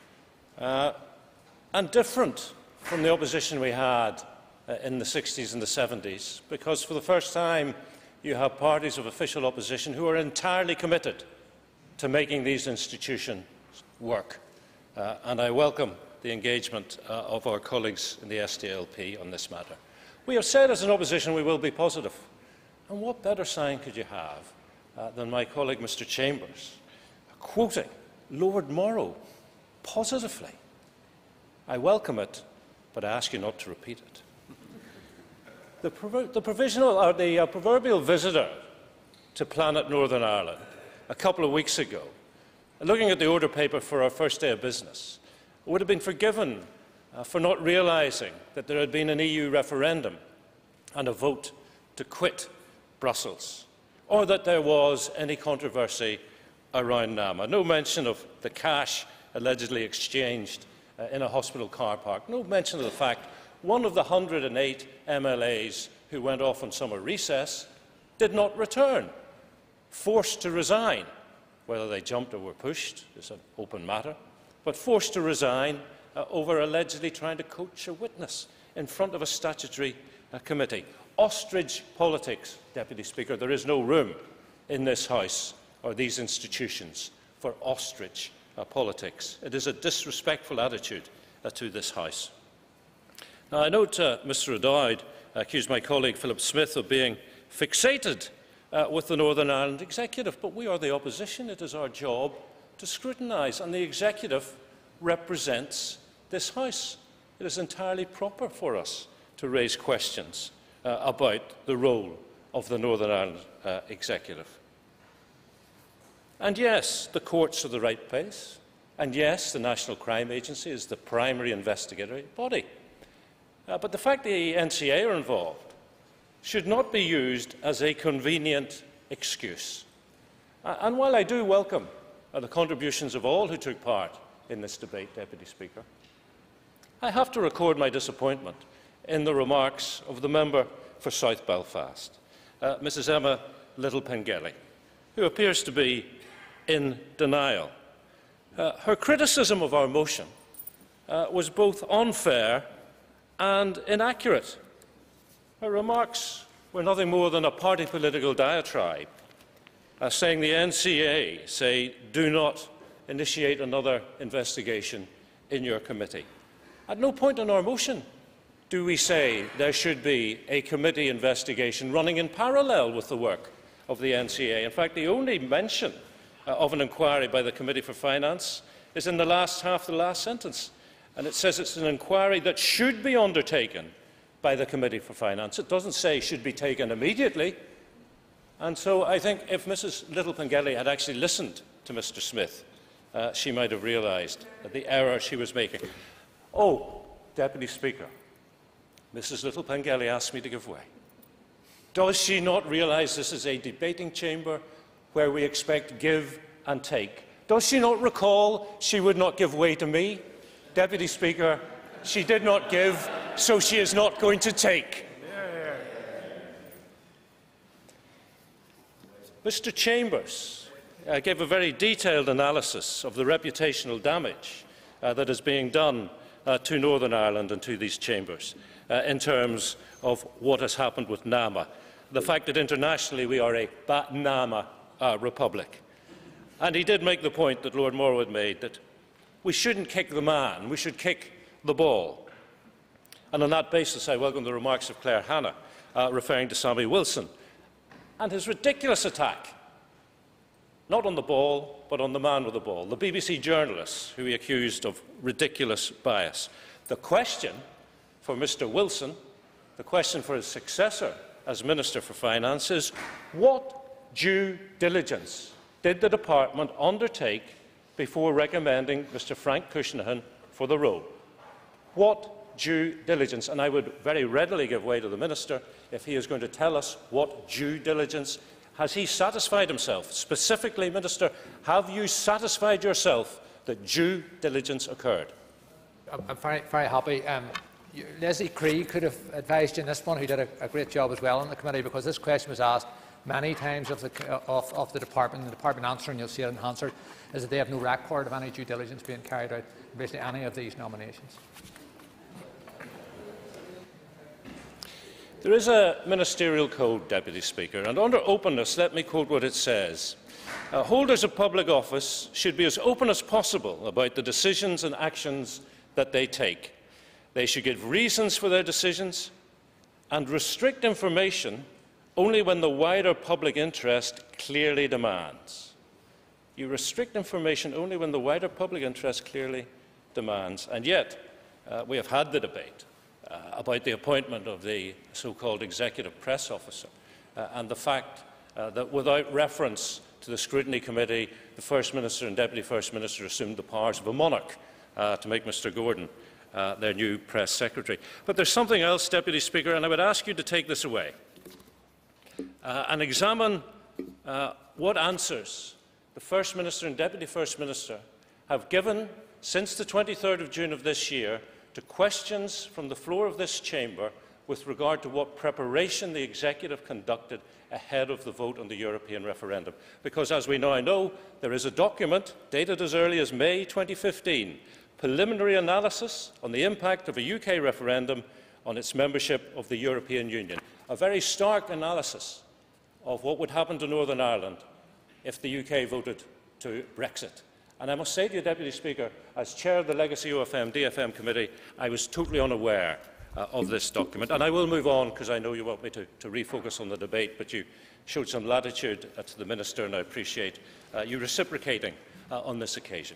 S20: and different from the opposition we had in the 60s and the 70s, because for the first time you have parties of official opposition who are entirely committed to making these institutions work. And I welcome the engagement of our colleagues in the SDLP on this matter. We have said as an opposition we will be positive. And what better sign could you have than my colleague Mr Chambers quoting Lord Morrow positively? I welcome it, but I ask you not to repeat it. The proverbial visitor to planet Northern Ireland a couple of weeks ago, looking at the order paper for our first day of business, would have been forgiven for not realising that there had been an EU referendum and a vote to quit Brussels, or that there was any controversy around NAMA. No mention of the cash allegedly exchanged in a hospital car park. No mention of the fact one of the 108 MLAs who went off on summer recess did not return, forced to resign. Whether they jumped or were pushed is an open matter, but forced to resign over allegedly trying to coach a witness in front of a statutory committee. Ostrich politics, Deputy Speaker. There is no room in this House or these institutions for ostrich politics. It is a disrespectful attitude to this House. Now, I note Mr O'Dowd accused my colleague Philip Smith of being fixated with the Northern Ireland Executive, but we are the opposition. It is our job to scrutinise, and the Executive represents this House. It is entirely proper for us to raise questions about the role of the Northern Ireland Executive. And yes, the courts are the right place, and yes, the National Crime Agency is the primary investigatory body. But the fact the NCA are involved should not be used as a convenient excuse. And while I do welcome the contributions of all who took part in this debate, Deputy Speaker, I have to record my disappointment in the remarks of the member for South Belfast, Mrs Emma Little-Pengelly, who appears to be in denial. Her criticism of our motion was both unfair and inaccurate. Her remarks were nothing more than a party political diatribe, saying the NCA say, do not initiate another investigation in your committee. At no point in our motion do we say there should be a committee investigation running in parallel with the work of the NCA. In fact, the only mention of an inquiry by the Committee for Finance is in the last half of the last sentence, and it says it's an inquiry that should be undertaken by the Committee for Finance. It doesn't say should be taken immediately. And so I think if Mrs Little-Pengelly had actually listened to Mr Smith, she might have realised the error she was making. Oh, Deputy Speaker, Mrs Little-Pengelly asked me to give way. Does she not realise this is a debating chamber where we expect give and take? Does she not recall she would not give way to me? Deputy Speaker, she did not give, so she is not going to take. Mr Chambers gave a very detailed analysis of the reputational damage that is being done to Northern Ireland and to these chambers in terms of what has happened with NAMA. The fact that internationally we are a NAMA republic. And he did make the point that Lord Morwood made, that we shouldn't kick the man, we should kick the ball. And on that basis, I welcome the remarks of Claire Hanna, referring to Sammy Wilson, and his ridiculous attack, not on the ball, but on the man with the ball, the BBC journalist who he accused of ridiculous bias. The question for Mr Wilson, the question for his successor as Minister for Finance is, what due diligence did the department undertake before recommending Mr Frank Cushnahan for the role? What due diligence? And I would very readily give way to the Minister if he is going to tell us what due diligence. Has he satisfied himself? Specifically, Minister, have you satisfied yourself that due diligence occurred?
S16: I'm very happy. Leslie Cree could have advised you in this one, who did a great job as well in the committee, because this question was asked many times of the department. The department answer, and you'll see it in Hansard, is that they have no record of any due diligence being carried out in basically any of these nominations.
S20: There is a ministerial code, Deputy Speaker, and under openness, let me quote what it says. Holders of public office should be as open as possible about the decisions and actions that they take. They should give reasons for their decisions and restrict information only when the wider public interest clearly demands. You restrict information only when the wider public interest clearly demands. And yet, we have had the debate about the appointment of the so-called executive press officer and the fact that without reference to the scrutiny committee, the First Minister and Deputy First Minister assumed the powers of a monarch to make Mr Gordon their new press secretary. But there's something else, Deputy Speaker, and I would ask you to take this away and examine what answers the First Minister and Deputy First Minister have given since the 23rd of June of this year to questions from the floor of this chamber with regard to what preparation the Executive conducted ahead of the vote on the European referendum. Because, as we now know, there is a document dated as early as May 2015, preliminary analysis on the impact of a UK referendum on its membership of the European Union. A very stark analysis of what would happen to Northern Ireland if the UK voted to Brexit. And I must say to you, Deputy Speaker, as Chair of the Legacy OFM-DFM Committee, I was totally unaware of this document. And I will move on, because I know you want me to refocus on the debate, but you showed some latitude to the Minister, and I appreciate you reciprocating on this occasion.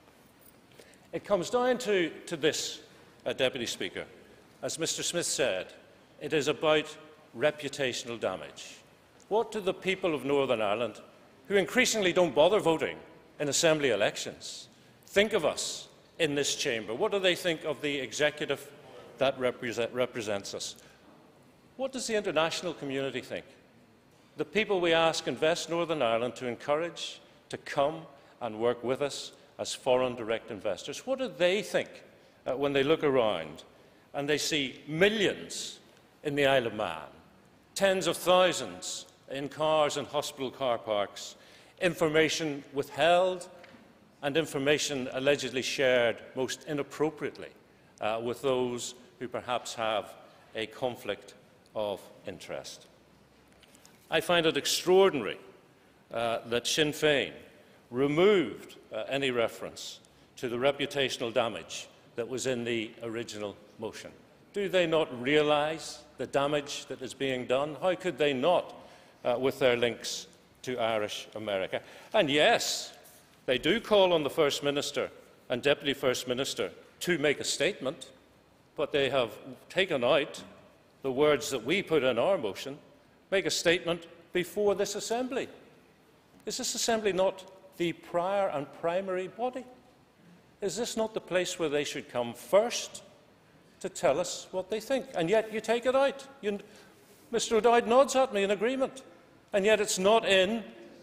S20: It comes down to this, Deputy Speaker. As Mr Smith said, it is about reputational damage. What do the people of Northern Ireland, who increasingly don't bother voting in Assembly elections, think of us in this chamber? What do they think of the executive that represents us? What does the international community think? The people we ask invest Northern Ireland to encourage, to come and work with us as foreign direct investors. What do they think when they look around and they see millions in the Isle of Man, tens of thousands in cars and hospital car parks, information withheld and information allegedly shared most inappropriately with those who perhaps have a conflict of interest? I find it extraordinary that Sinn Féin removed any reference to the reputational damage that was in the original motion. Do they not realise the damage that is being done? How could they not, with their links to Irish America? And yes, they do call on the First Minister and Deputy First Minister to make a statement, but they have taken out the words that we put in our motion: make a statement before this Assembly. Is this Assembly not the prior and primary body? Is this not the place where they should come first to tell us what they think? And yet you take it out. Mr O'Dowd nods at me in agreement, and yet it's not in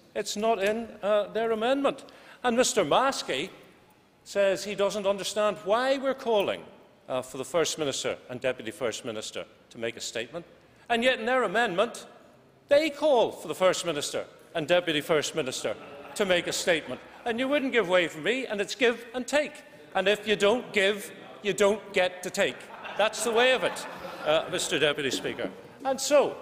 S20: their amendment. And Mr Maskey says he doesn't understand why we're calling for the First Minister and Deputy First Minister to make a statement, and yet in their amendment they call for the First Minister and Deputy First Minister to make a statement. And you wouldn't give way for me, and it's give and take. And if you don't give, you don't get to take. That's the way of it, Mr Deputy Speaker. And so,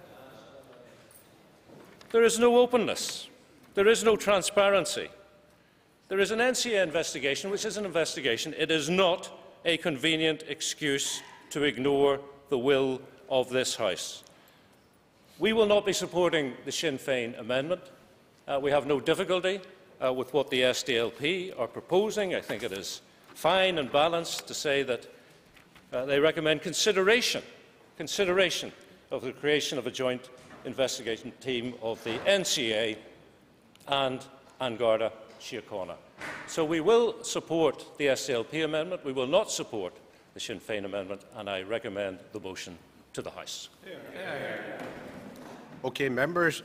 S20: there is no openness. There is no transparency. There is an NCA investigation, which is an investigation. It is not a convenient excuse to ignore the will of this House. We will not be supporting the Sinn Féin amendment. We have no difficulty with what the SDLP are proposing. I think it is fine and balanced to say that they recommend consideration of the creation of a joint investigation team of the NCA and An Garda Síochána. So we will support the SDLP amendment. We will not support the Sinn Féin amendment, and I recommend the motion to the House.
S8: Okay, members.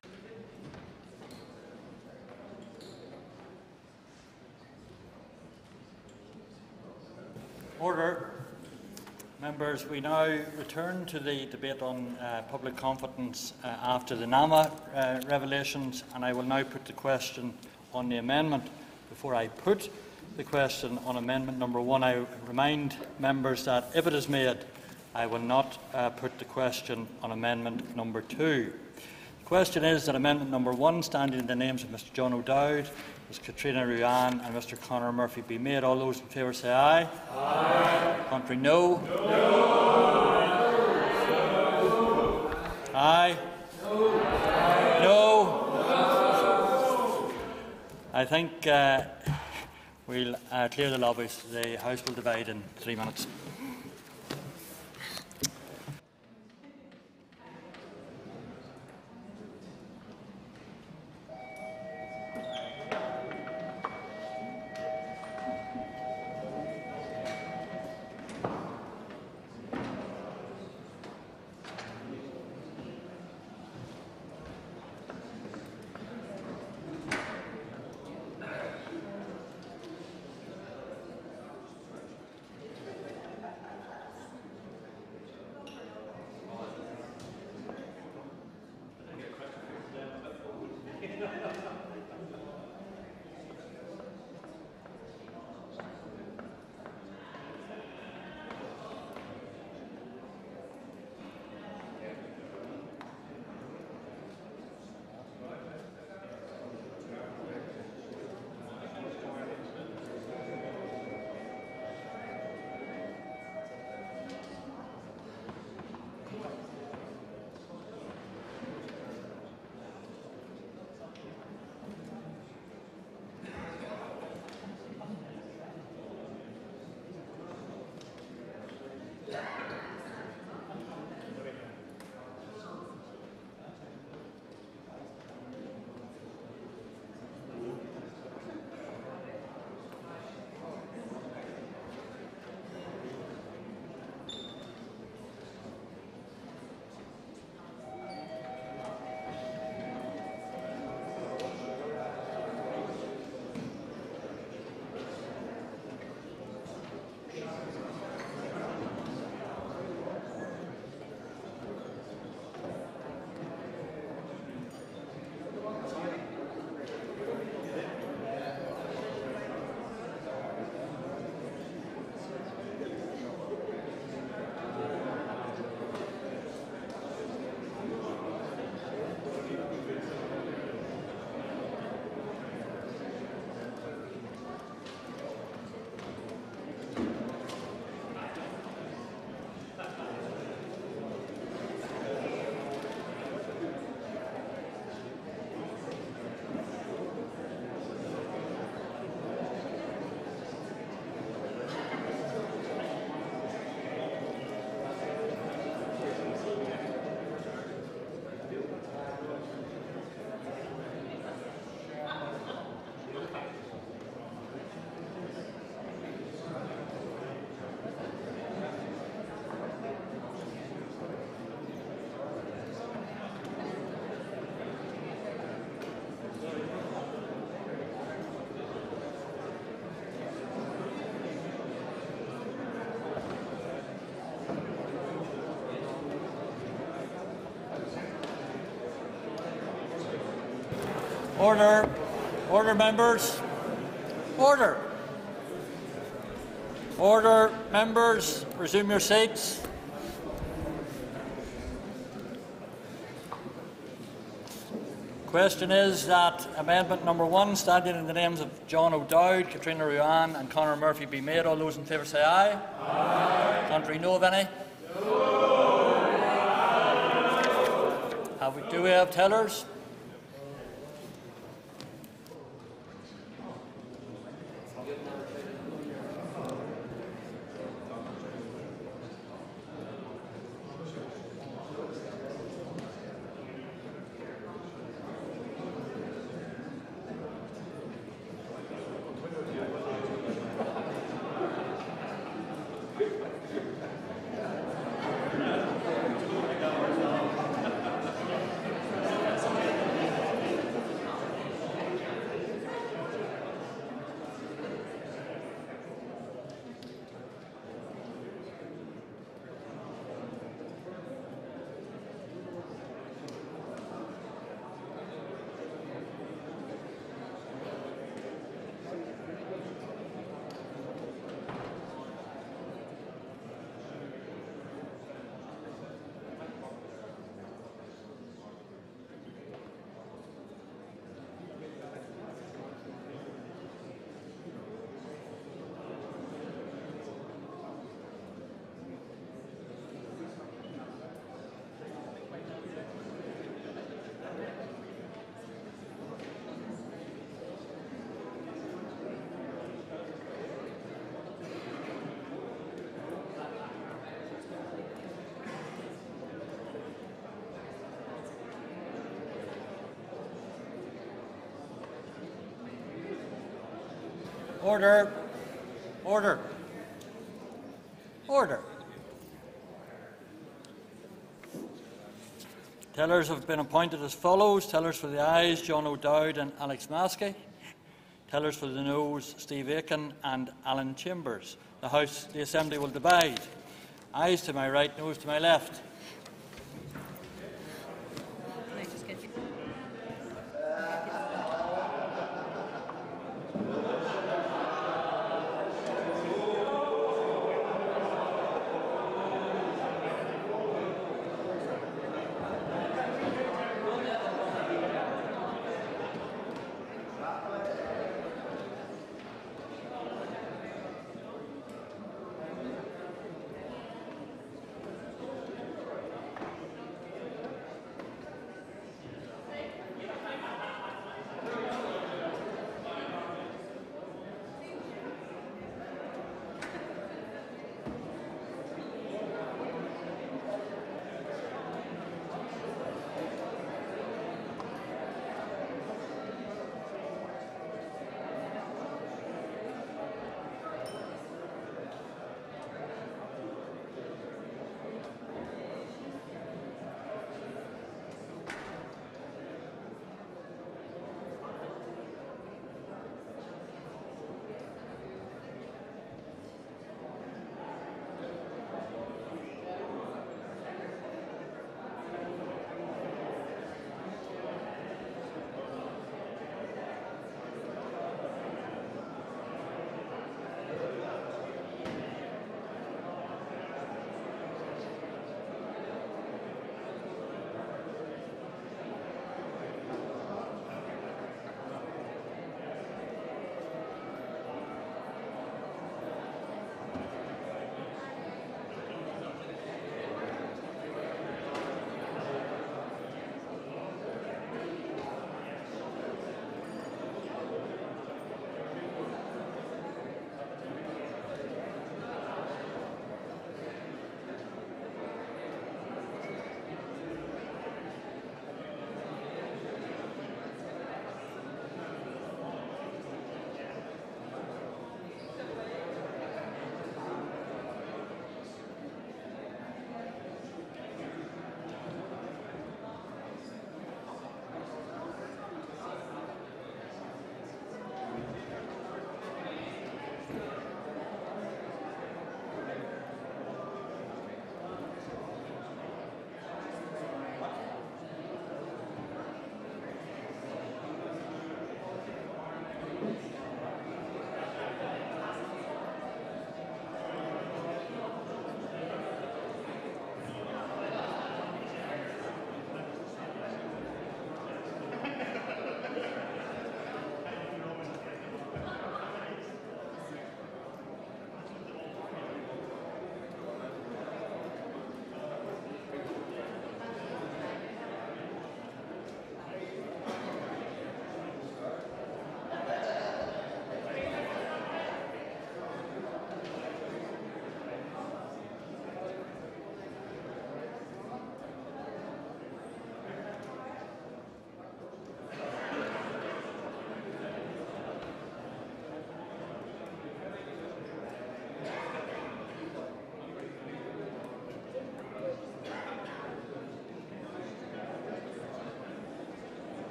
S21: Order. Members, we now return to the debate on public confidence after the NAMA revelations, and I will now put the question on the amendment. Before I put the question on amendment number 1, I remind members that if it is made, I will not put the question on amendment number 2. The question is that amendment number 1, standing in the names of Mr John O'Dowd, Ms Katrina Ruane and Mr Conor Murphy, be made. All those in favour say aye. Aye. Contrary, no. No. Aye. No. No. I think we'll clear the lobbies. The House will divide in 3 minutes. Order. Order, members. Order. Order, members. Resume your seats. Question is that amendment number 1, standing in the names of John O'Dowd, Katrina Ruane and Conor Murphy be made. All those in favour say aye. Aye. Contrary, no of any? No. Do we have tellers? Order. Order. Order. Tellers have been appointed as follows. Tellers for the ayes, John O'Dowd and Alex Maskey. Tellers for the noes, Steve Aiken and Alan Chambers. The Assembly will divide. Ayes to my right, noes to my left.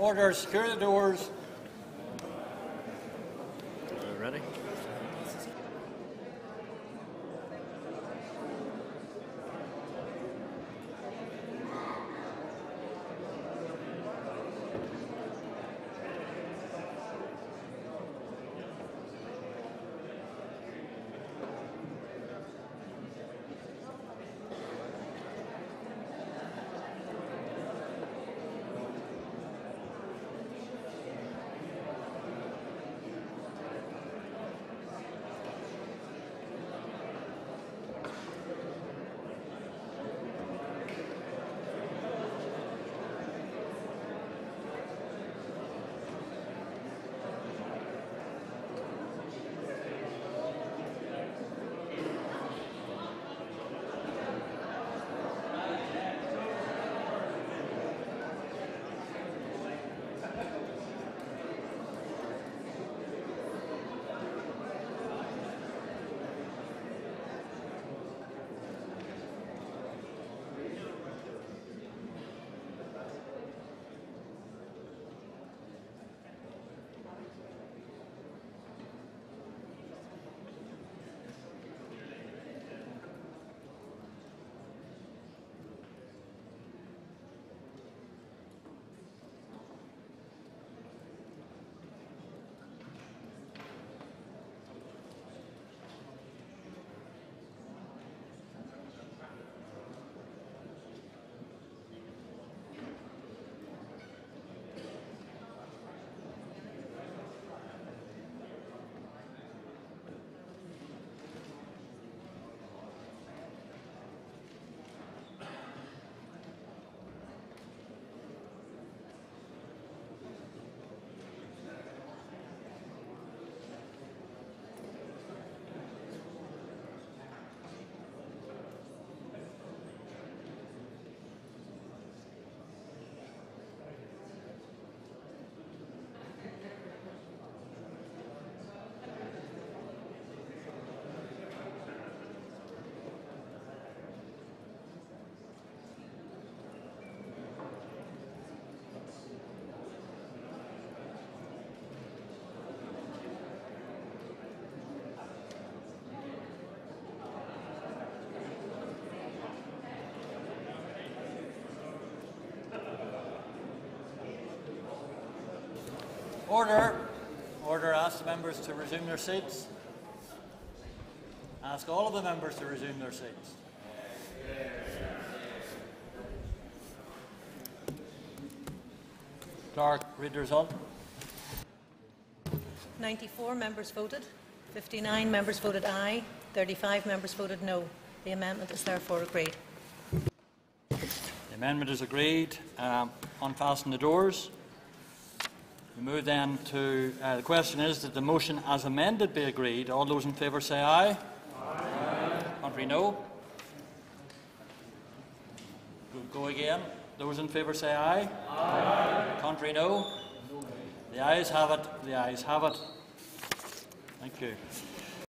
S21: Order, secure the doors.
S11: Ready?
S21: Order. Order. Ask the members to resume their seats. Ask all of the members to resume their seats. Clerk, read the result.
S2: 94 members voted. 59 members voted aye. 35 members voted no. The amendment is therefore agreed.
S21: The amendment is agreed. Unfasten the doors. We move then to the question is that the motion as amended be agreed. All those in favour say aye. Aye. Contrary no. We'll go again. Those in favour say aye. Aye. Contrary no. The ayes have it. The ayes have it. Thank you.